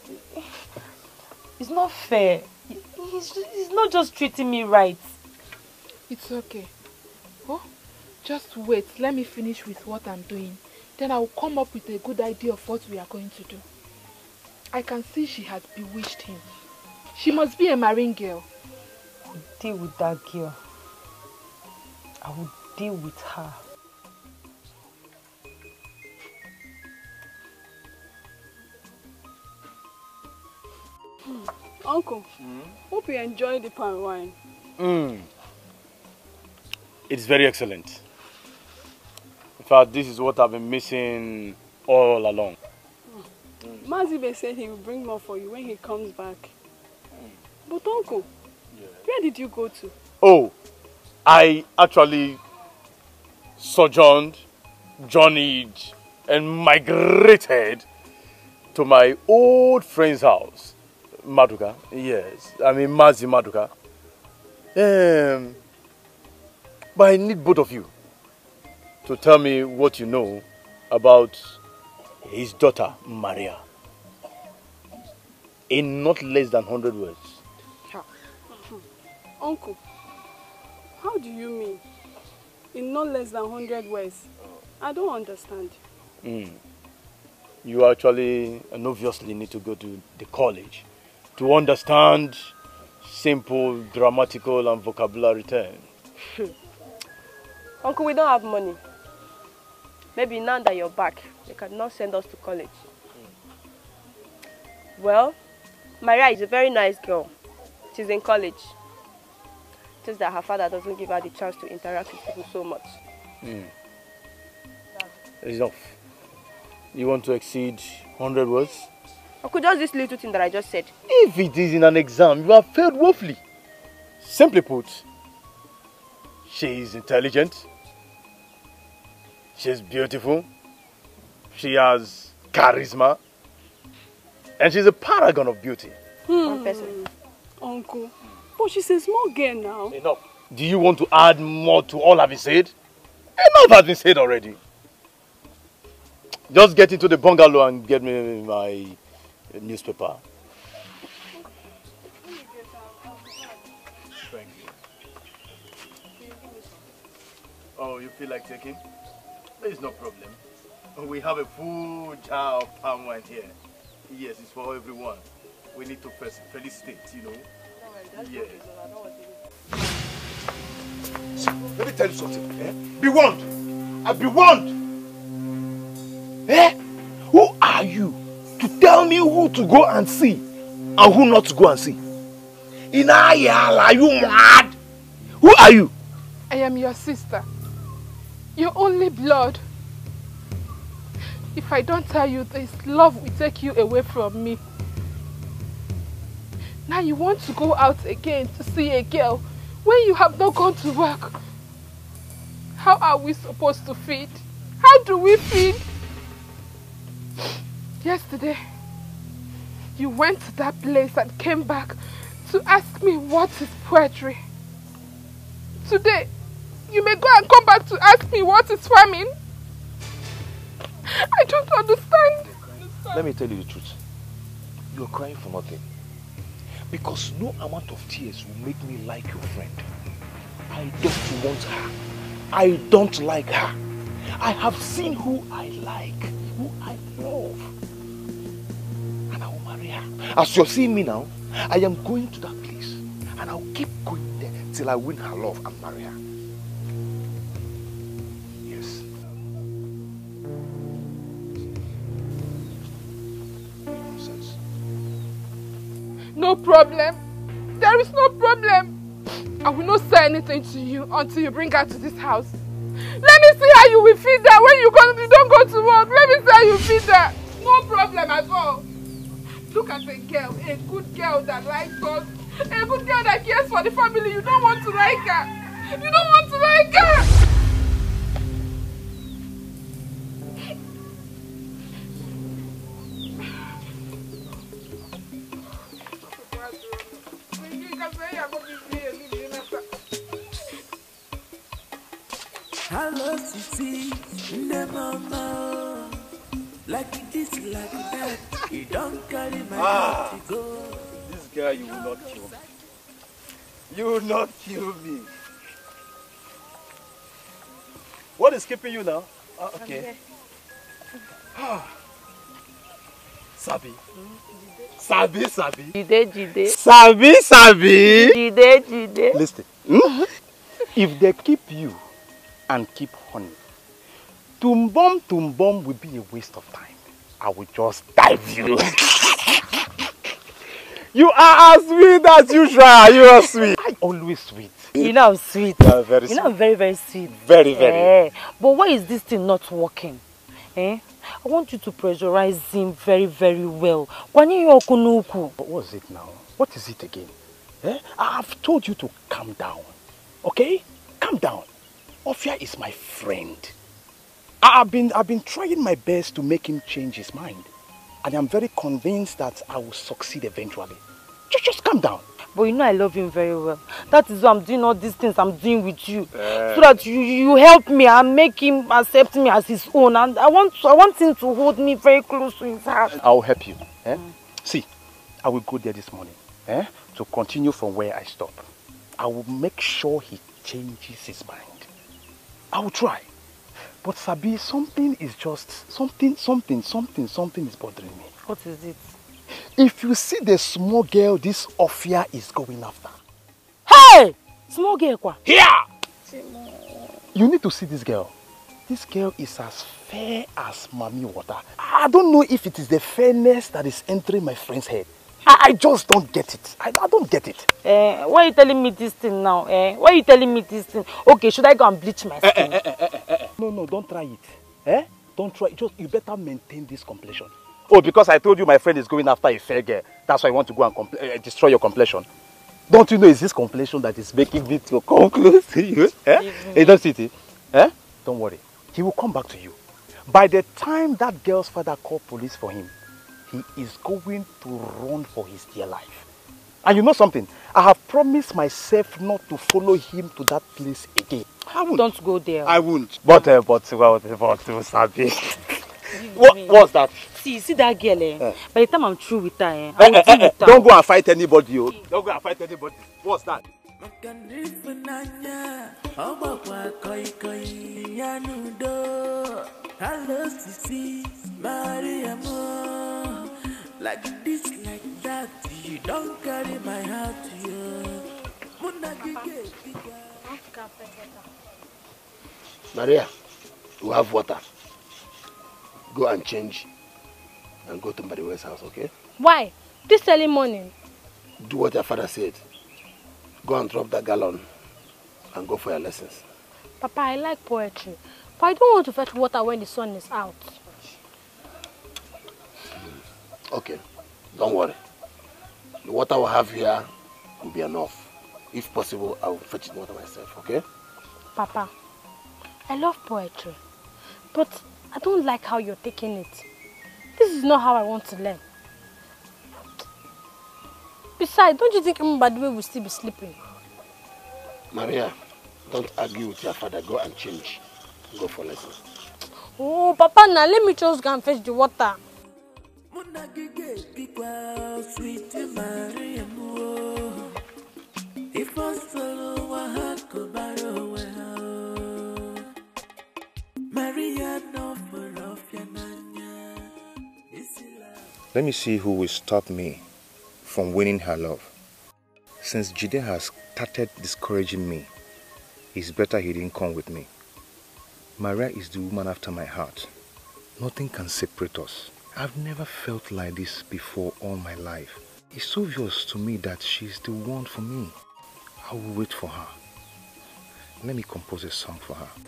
It's not fair. He's not just treating me right. It's okay. Oh, just wait. Let me finish with what I'm doing. Then I will come up with a good idea of what we are going to do. I can see she has bewitched him. She must be a marine girl. I will deal with that girl. I will deal with her. Uncle, hope you enjoy the palm wine. It's very excellent. In fact, this is what I've been missing all along. Mazibe said he will bring more for you when he comes back. But Uncle, where did you go to? Oh, I actually sojourned, journeyed, and migrated to my old friend's house. Maduka, yes. I mean Mazi Maduka. But I need both of you to tell me what you know about his daughter, Maria. In not less than 100 words. Uncle, how do you mean? In no less than 100 words? I don't understand. You actually and obviously need to go to the college to understand simple, grammatical and vocabulary terms. Uncle, we don't have money. Maybe now that you're back, you cannot send us to college. Well, Maria is a very nice girl. She's in college. Just that her father doesn't give her the chance to interact with people so much. Enough. You want to exceed 100 words? Uncle, just this little thing that I just said. If it is in an exam, you have failed woefully. Simply put, she is intelligent, she's beautiful, she has charisma, and she's a paragon of beauty. One person. Uncle, but she's a small girl now. Enough. Do you want to add more to all I've been said? Enough has been said already. Just get into the bungalow and get me my newspaper. Thank you. Oh, you feel like taking? There is no problem. We have a full jar of palm wine here. Yes, it's for everyone. We need to felicitate, you know. Yes. Let me tell you something. Eh? Be warned. Be warned. Eh? Who are you to tell me who to go and see and who not to go and see? Inayala, are you mad? Who are you? I am your sister. Your only blood. If I don't tell you this, love will take you away from me. Now you want to go out again to see a girl when you have not gone to work. How are we supposed to feed? How do we feed? Yesterday, you went to that place and came back to ask me what is poetry. Today, you may go and come back to ask me what is farming. I don't understand. Let me tell you the truth. You're crying for nothing. Because no amount of tears will make me like your friend. I don't want her. I don't like her. I have seen who I like, who I love. And I will marry her. As you're seeing me now, I am going to that place. And I'll keep going there till I win her love and marry her. Yes. Nonsense. No problem. There is no problem. I will not say anything to you until you bring her to this house. Let me see how you will feed her when you don't go to work. Let me see how you feed her. No problem at all. Look at a girl, a good girl that likes us. A good girl that cares for the family. You don't want to like her. You don't want to like her. Hello, Sissy, the mama. Like this, like that. You don't carry my heart to go. This guy, you will not kill me. You will not kill me. What is keeping you now? Okay. Sabi. Sabi, Sabi. Jide, Jide. Sabi, Sabi. Jide, Jide. Listen. If they keep you and keep honey, Tumbom will be a waste of time. I will just dive you. You are as sweet as usual. You are sweet. I always sweet. You know I'm sweet. You are very sweet. You know I'm very, very sweet. Very, very. But why is this thing not working? I want you to pressurize him very, very well. But what is it now? What is it again? I've told you to calm down. Okay? Calm down. Ofia is my friend. I've been trying my best to make him change his mind. And I'm very convinced that I will succeed eventually. Just calm down. But you know I love him very well. That is why I'm doing all these things I'm doing with you. So that you help me and make him accept me as his own. And I want him to hold me very close to his heart. I'll help you. See, I will go there this morning to continue from where I stop. I will make sure he changes his mind. I will try. But Sabi, something is bothering me. What is it? If you see the small girl this Ofia is going after. Hey! Small girl kwa? Here! You need to see this girl. This girl is as fair as Mami water. I don't know if it is the fairness that is entering my friend's head. I just don't get it. I don't get it. Why are you telling me this thing now? Why are you telling me this thing? Okay, should I go and bleach my skin? No, don't try it. Don't try it. You better maintain this complexion. Oh, because I told you my friend is going after a fair girl. That's why I want to go and destroy your complexion. Don't you know it's this complexion that is making me to come close to you? Hey, don't see it. Don't worry. He will come back to you. By the time that girl's father called police for him, he is going to run for his dear life. And you know something? I have promised myself not to follow him to that place again. I won't. Don't go there. I won't. But Sabi. What's that? See that girl, by the time I'm through with her, I will deal with her. Don't go and fight anybody. Don't go and fight anybody. What's that? Hello, Sisi, Maria, like this, like that. You don't carry my heart to you. Maria, you have water. Go and change and go to Maria's house, okay? Why? This early morning? Do what your father said. Go and drop that gallon and go for your lessons. Papa, I like poetry, but I don't want to fetch water when the sun is out. Okay, don't worry. The water we'll have here will be enough. If possible, I will fetch the water myself, okay? Papa, I love poetry, but I don't like how you're taking it. This is not how I want to learn. Besides, don't you think Mbadiwe will still be sleeping? Maria, don't argue with your father. Go and change. Go for lessons. Oh, Papa, now let me just go and fetch the water. Let me see who will stop me from winning her love. Since Jide has started discouraging me, it's better he didn't come with me. Maria is the woman after my heart. Nothing can separate us. I've never felt like this before all my life. It's obvious to me that she's the one for me. I will wait for her. Let me compose a song for her.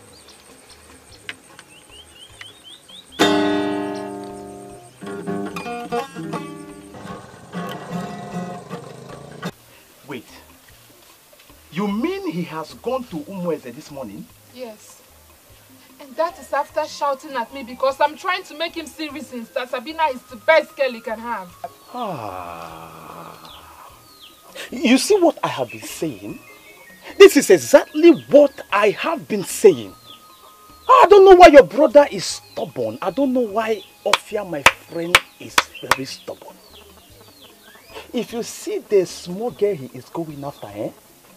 Wait. You mean he has gone to Umweze this morning? Yes. And that is after shouting at me because I'm trying to make him see reasons that Sabina is the best girl he can have. You see what I have been saying? This is exactly what I have been saying. I don't know why your brother is stubborn. I don't know why Ofia, my friend, is very stubborn. If you see the small girl he is going after,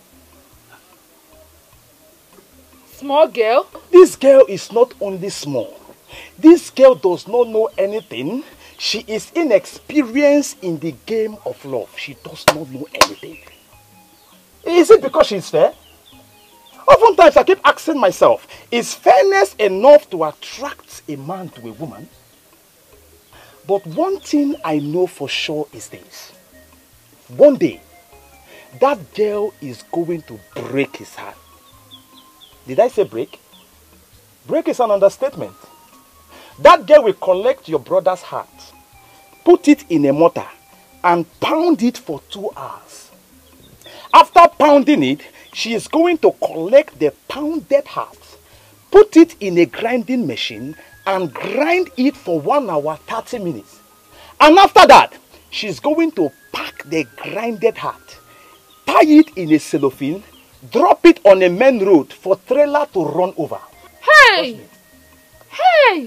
Small girl? This girl is not only small. This girl does not know anything. She is inexperienced in the game of love. She does not know anything. Is it because she's fair? Oftentimes I keep asking myself, is fairness enough to attract a man to a woman? But one thing I know for sure is this. one day, that girl is going to break his heart. Did I say break? Break is an understatement. That girl will collect your brother's heart, put it in a mortar, and pound it for 2 hours. After pounding it, she is going to collect the pounded heart, put it in a grinding machine, and grind it for 1 hour 30 minutes. And after that, she's going to pack the grinded heart, tie it in a cellophane, drop it on a main road for trailer to run over. Hey! Hey!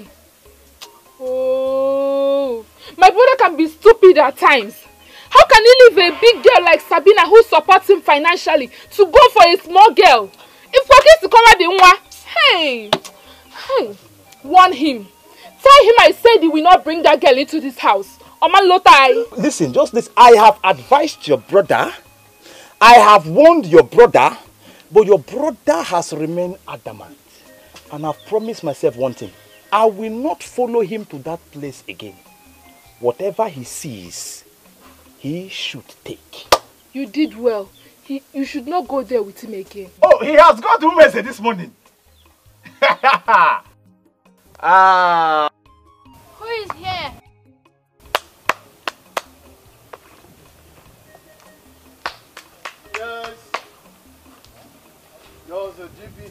Oh, my brother can be stupid at times. How can he leave a big girl like Sabina who supports him financially to go for a small girl? If Wakis to come at the nwa, hey! Hey! Warn him. Tell him I said he will not bring that girl into this house. Listen, just this. I have advised your brother. I have warned your brother. But your brother has remained adamant. And I've promised myself one thing. I will not follow him to that place again. Whatever he sees, he should take. You did well. You should not go there with him again. Oh, he has got to Umeze this morning. Who is here? Yes. Yours, GB.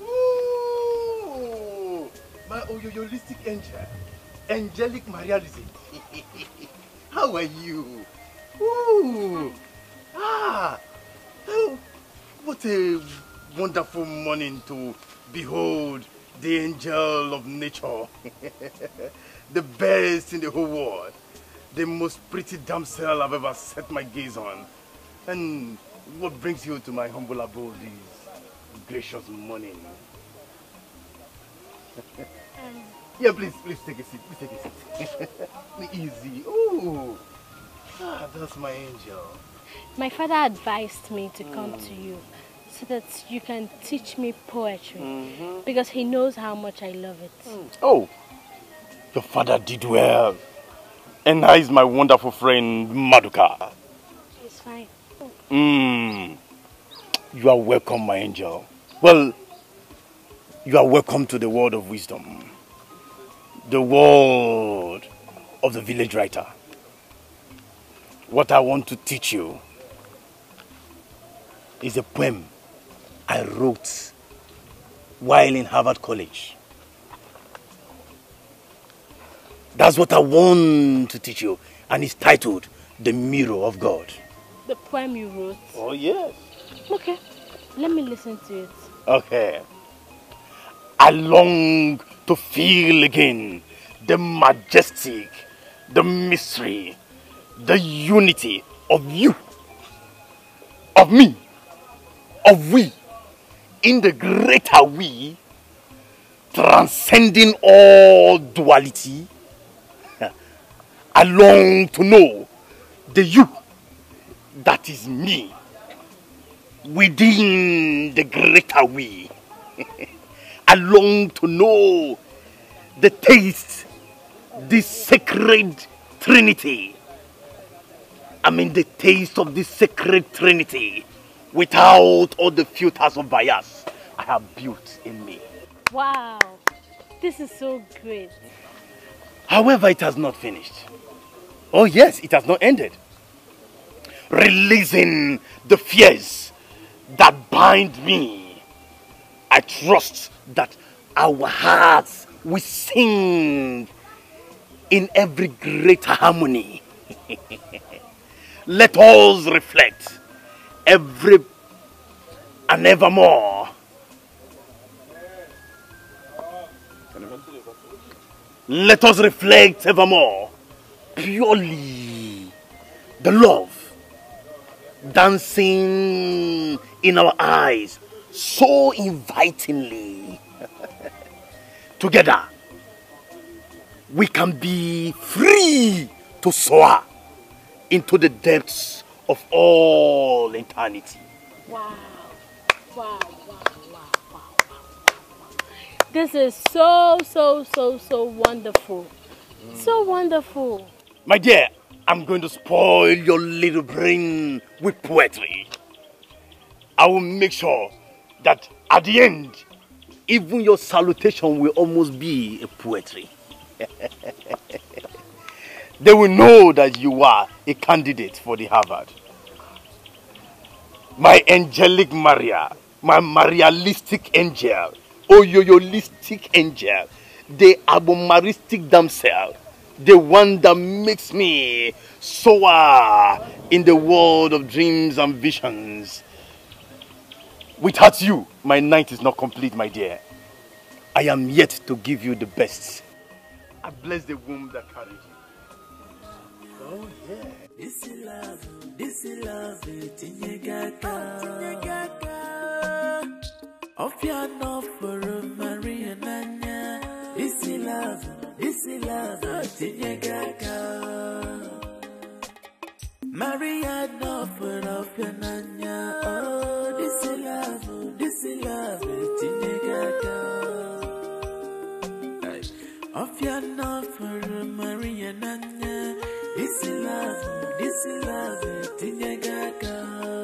Ooh, my holistic angel, angelic Maria Lizzie. How are you? Ooh, oh, what a wonderful morning to behold the angel of nature, the best in the whole world, the most pretty damsel I've ever set my gaze on. And what brings you to my humble abode this gracious morning? Yeah, please take a seat. Please take a seat. Easy. Oh, that's my angel. My father advised me to come to you so that you can teach me poetry because he knows how much I love it. Oh, your father did well. And now is my wonderful friend Maduka. It's fine. You are welcome, my angel. Well, you are welcome to the world of wisdom. The world of the village writer. What I want to teach you is a poem I wrote while in Harvard College. That's what I want to teach you, and it's titled The Mirror of God. The poem you wrote? Oh, yes. Okay, let me listen to it. Okay. I long to feel again the majestic, the mystery, the unity of you, of me, of we, in the greater we, transcending all duality. I long to know the you that is me within the greater we. I long to know the taste, this sacred Trinity. I mean the taste of this sacred Trinity without all the filters of bias I have built in me. Wow, this is so great. However, it has not finished. Oh yes, it has not ended. Releasing the fears that bind me, I trust that our hearts will sing in every greater harmony. Let us reflect every and evermore. Let us reflect evermore purely the love dancing in our eyes so invitingly. Together we can be free to soar into the depths of all eternity. Wow. Wow, wow, wow, wow, wow. This is so wonderful. So wonderful. My dear, I'm going to spoil your little brain with poetry. I will make sure that at the end, even your salutation will almost be a poetry. They will know that you are a candidate for the Harvard. My angelic Maria, my Marialistic angel, Oyoyolistic angel, the Abomaristic damsel, the one that makes me soar in the world of dreams and visions. Without you, my night is not complete, my dear. I am yet to give you the best. I bless the womb that carried you. Oh, yeah. This is love, Tinyagaka. Of your love for Maria Nanya. This is love, Tinyagaka. Maria no for of your Nanya. Oh, this is love, Tinyagaka. Of your love for Maria Nanya. This is love, Tinyagaka.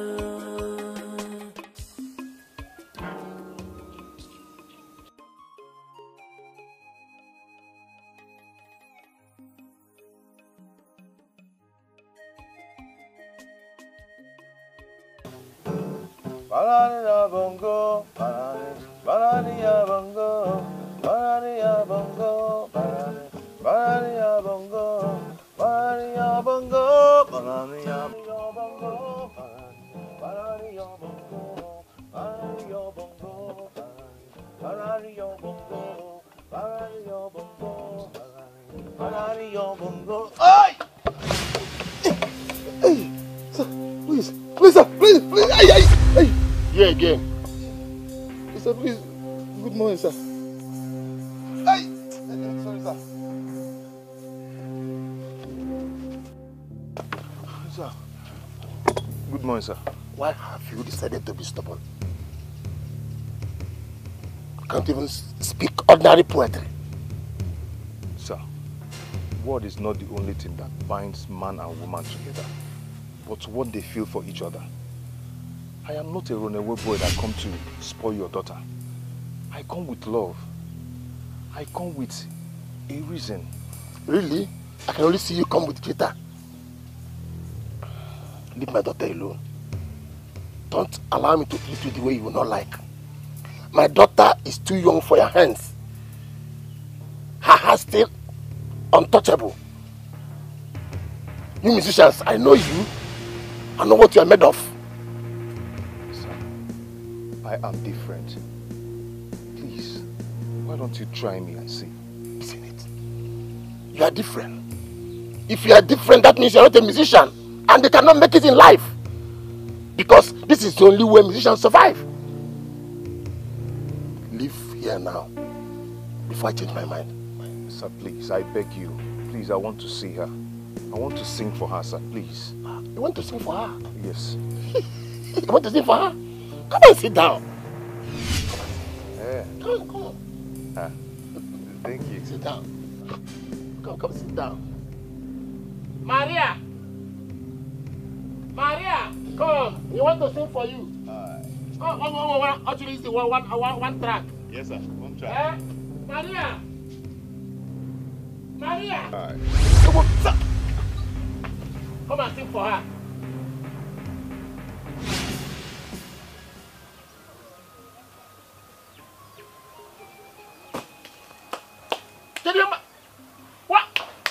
Banana bongo, banana bongo, banana bongo, banana bongo, banana bongo, banana bongo, banana bongo, banana bongo, banana bongo, banana bongo, banana bongo. Ay! Hey, sir, please, sir, please, hey, here again. Sir, please, good morning, sir. Hey, sorry, sir. Sir, good morning, sir. Why have you decided to be stubborn? You can't even speak ordinary poetry. Sir, word is not the only thing that binds man and woman together, but what they feel for each other. I am not a runaway boy that come to spoil your daughter. I come with love. I come with a reason. Really? I can only see you come with glitter. Leave my daughter alone. Don't allow me to treat you the way you will not like. My daughter is too young for your hands. Her heart still untouchable. You musicians, I know you. I know what you are made of. Sir, I am different. Please, why don't you try me and see? Isn't it? You are different. If you are different, that means you are not a musician. And they cannot make it in life. Because this is the only way musicians survive. Leave here now. Before I change my mind. Sir, please, I beg you. Please, I want to see her. I want to sing for her, sir, please. You want to sing for her? Yes. You want to sing for her? Come and sit down. Yeah. Come on. Ah, thank you. Sit down. Come, sit down. Maria! Maria! Come! We want to sing for you. Oh, actually, it's the one track. Yes, sir. One track. Eh? Maria! Maria! All right. Come and sing for her. What?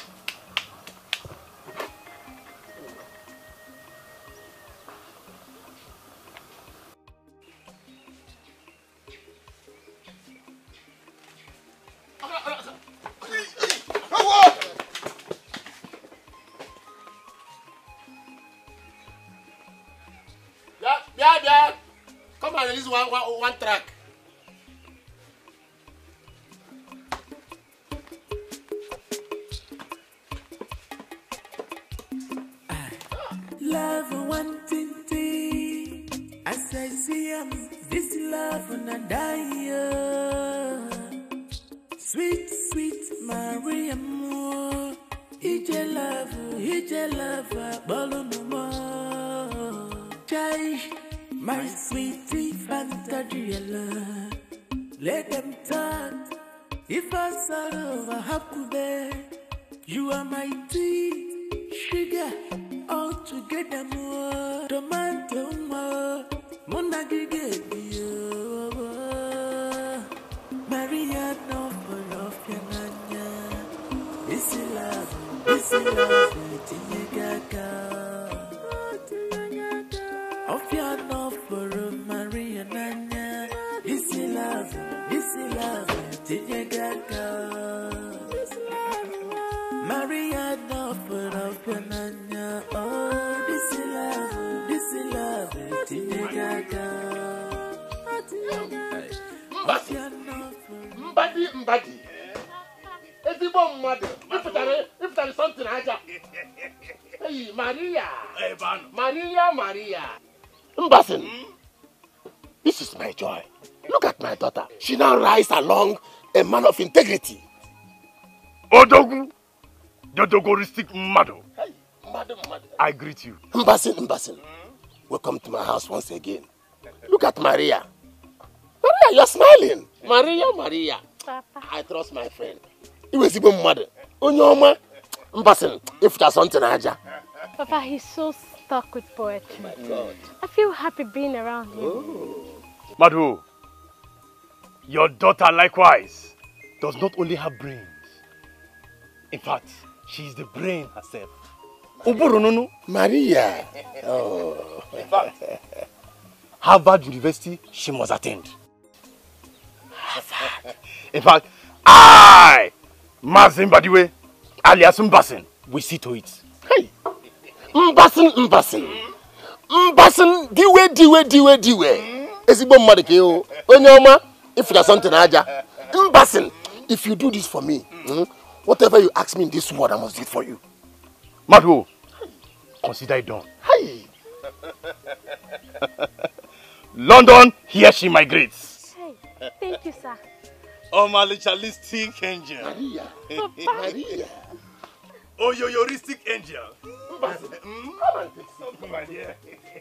Yeah. Come and release one track. Love one thing, as I see this love and I die. Sweet Maria, more. Ije love, balloon Jai, my sweetie Fantadiella. Let them talk. If I sorrow, I have to bear. You are my tea, sugar, all together more. Tomato more, monagige Maria, no for love, Yananya. This is love, Tinagaga. Of your love for Maria Nanya. This is love, Tinagaga. Maria no for of your Nanya. Oh, this is love, Tinagaga. Mbadi. Ezigbo mmadụ. If there is something aja. Hey, Maria. Maria. Mbasin. This is my joy. Look at my daughter. She now rises along a man of integrity. Odogu. Dodogoristic mmadụ. Hey, mmadụ. I greet you. Mbasin. Welcome to my house once again. Look at Maria. Maria, you're smiling. Maria. Papa. I trust my friend. You is even mother. Onyoma. Mbasin, if there's something aja. Papa, he's so stuck with poetry. My God. I feel happy being around him. Oh. Madu, your daughter likewise does not only have brains. In fact, she is the brain herself. Oborononu. Maria. Oh. In fact, Harvard University she must attend. Harvard. In fact, Mazin Badiwe, alias Mbasin, we see to it. Hey. Mbasin. Diwe. Ezigbo mmadụ ke o. Onye ọma, if there's something aja. Mbasin, if you do this for me, whatever you ask me in this world, I must do it for you. Madu, consider it done. Hey. London, here she migrates. Hey, thank you, sir. Oh, my ritualistic angel. Maria. Oh, your heuristic angel. Come and take some. My dear.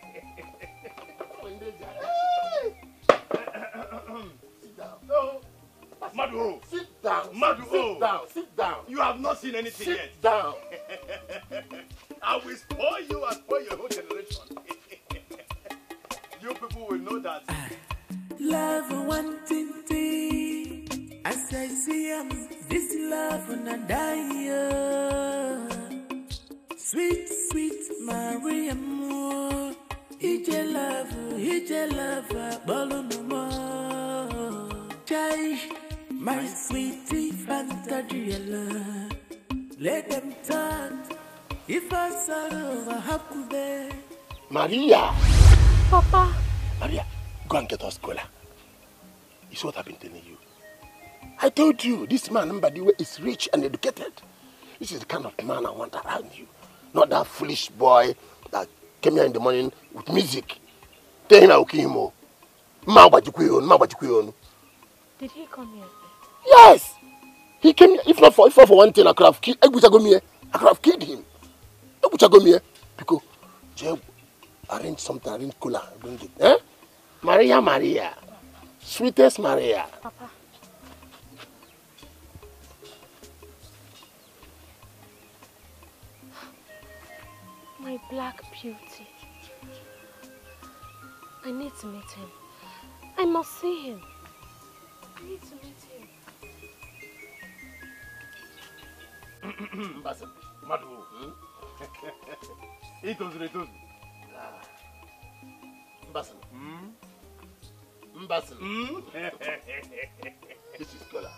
Sit down. No. Madu. Sit down. Madu. Sit down. You have not seen anything yet. Sit down. I will spoil you and spoil your whole generation. You people will know that. Love wanting thee. As I see him, this love when I die. Sweet Maria Moore. Ije love, balloon more. Jai, my sweetie Fantadiella. Let them talk. If I sorrow, I have to bear. Maria. Papa. Maria, go and get us cola. It's what I've been telling you. I told you, this man Mbadiwe is rich and educated. This is the kind of man I want around you. Not that foolish boy that came here in the morning with music. Tell him I will kill him. Did he come here? Yes! He came here. If not for one thing, I could have killed him. Because Jay arrange something, arrange cola, bring it. Eh? Maria. Sweetest Maria. Papa. My black beauty. I need to meet him. I must see him. I need to meet him. Madu. Itozu. Mbasin. This is cola.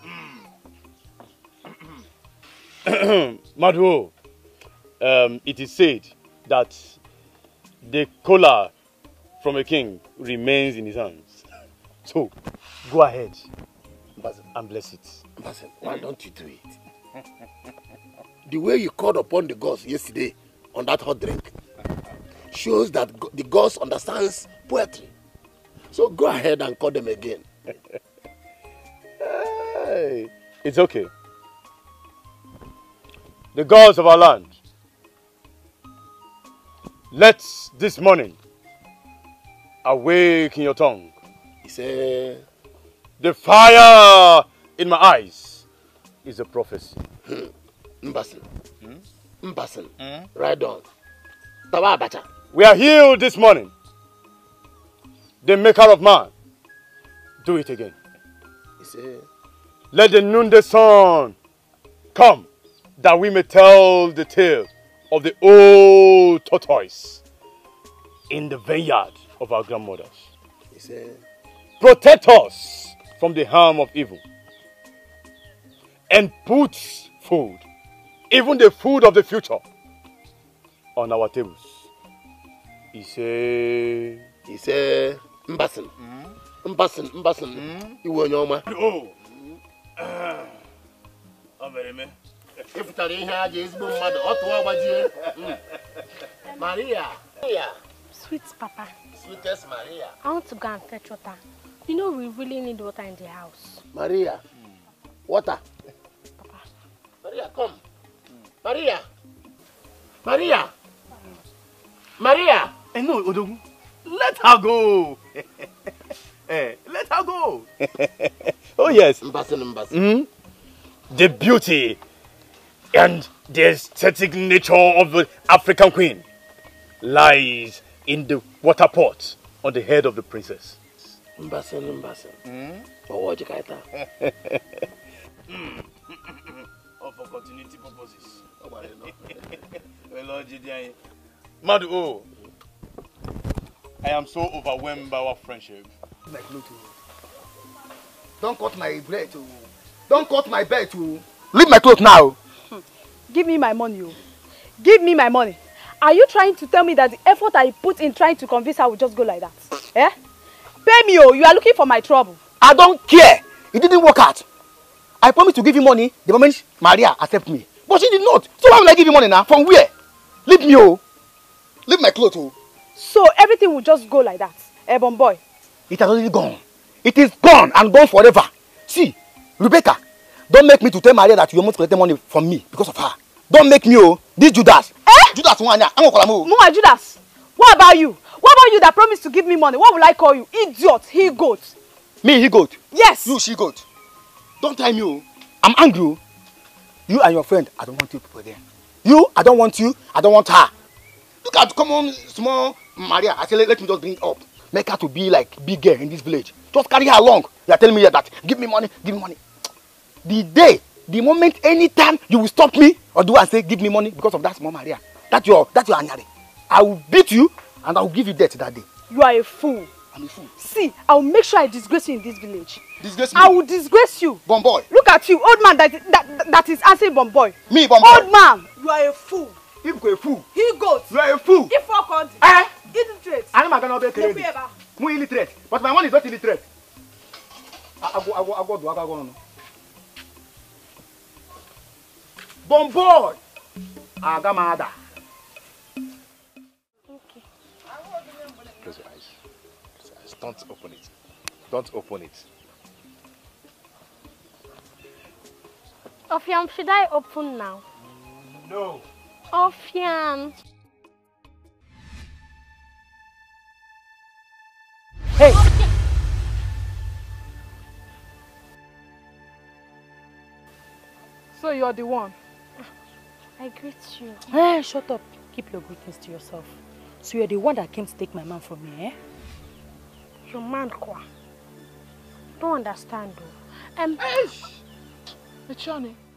Madu, it is said that the collar from a king remains in his hands. So, go ahead and bless it. Mbasin, why don't you do it? The way you called upon the gods yesterday on that hot drink shows that the gods understands poetry. So go ahead and call them again. Hey, it's okay. the gods of our land, let this morning awaken your tongue. He said, the fire in my eyes is a prophecy. Mbasin. Mbasin. Right on. Tawa Abacha. We are healed this morning. The maker of man, do it again. He said, let the noonday sun come, that we may tell the tale of the old tortoise in the vineyard of our grandmothers. He said, protect us from the harm of evil and put food, even the food of the future, on our tables. He said, Mbasin. Mbasin. You were your man. Oh. If you ihe aja ezigbo mmadụ ọtụwa gbajie. Maria. Sweet Papa. Sweetest Maria. I want to go and fetch water. You know we really need water in the house. Maria. Water. Papa. Maria, come. Maria. Maria. Maria. No, Odogu. Let her go. Let her go. Oh yes. Mbasin. The beauty and the aesthetic nature of the African queen lies in the water pot on the head of the princess. Mbasin. For what you kaita? For continuity purposes. Madu, I am so overwhelmed by our friendship. Don't cut my bread. Don't cut my bed. Leave my clothes now. Give me my money. Give me my money. Are you trying to tell me that the effort I put in trying to convince her will just go like that? Eh? Pay me, oh. You are looking for my trouble. I don't care. It didn't work out. I promised to give you money the moment Maria accepted me. But she did not. So why will I give you money now? From where? Leave me, oh. Leave my clothes, oh. So everything will just go like that, Ebon boy? It has already gone. It is gone and gone forever. See, Rebecca, don't make me to tell Maria that you almost collected money from me because of her. Don't make me, oh. This Judas. Eh? Judas, Mwa Judas. What about you? What about you that promised to give me money? What will I call you? Idiot, he goat. Me, he goat? Yes. You, she goat. Don't tell me, oh. I'm angry. You and your friend, I don't want you people there. You, I don't want you. I don't want her. Look at common small Maria. I say let me just bring up. Make her to be like big girl in this village. Just carry her along. You are telling me that. Give me money. Give me money. The moment, anytime you will stop me or do I say give me money because of that small Maria. That's your anyari. I will beat you and I will give you death that day. You are a fool. I'm a fool. See, I will make sure I disgrace you in this village. Disgrace me? I will disgrace you. Bomboy. Look at you, old man that is answering Bomboy. Me, Bomboy. Old man, you are a fool. You are a fool. He goes. You are a fool. If for country. Eh? Illiterate. I am going to be crazy. I'm illiterate. But my money is not illiterate. I go. Bomboy. Agamada. Okay. Close your eyes. Don't open it. Don't open it. Ofiam, should I open now? No. Ofiam. Hey! So you're the one? I greet you. Hey, shut up. Keep your greetings to yourself. So you're the one that came to take my man from me, eh? Your man, Kwa. Don't understand, though. Echone,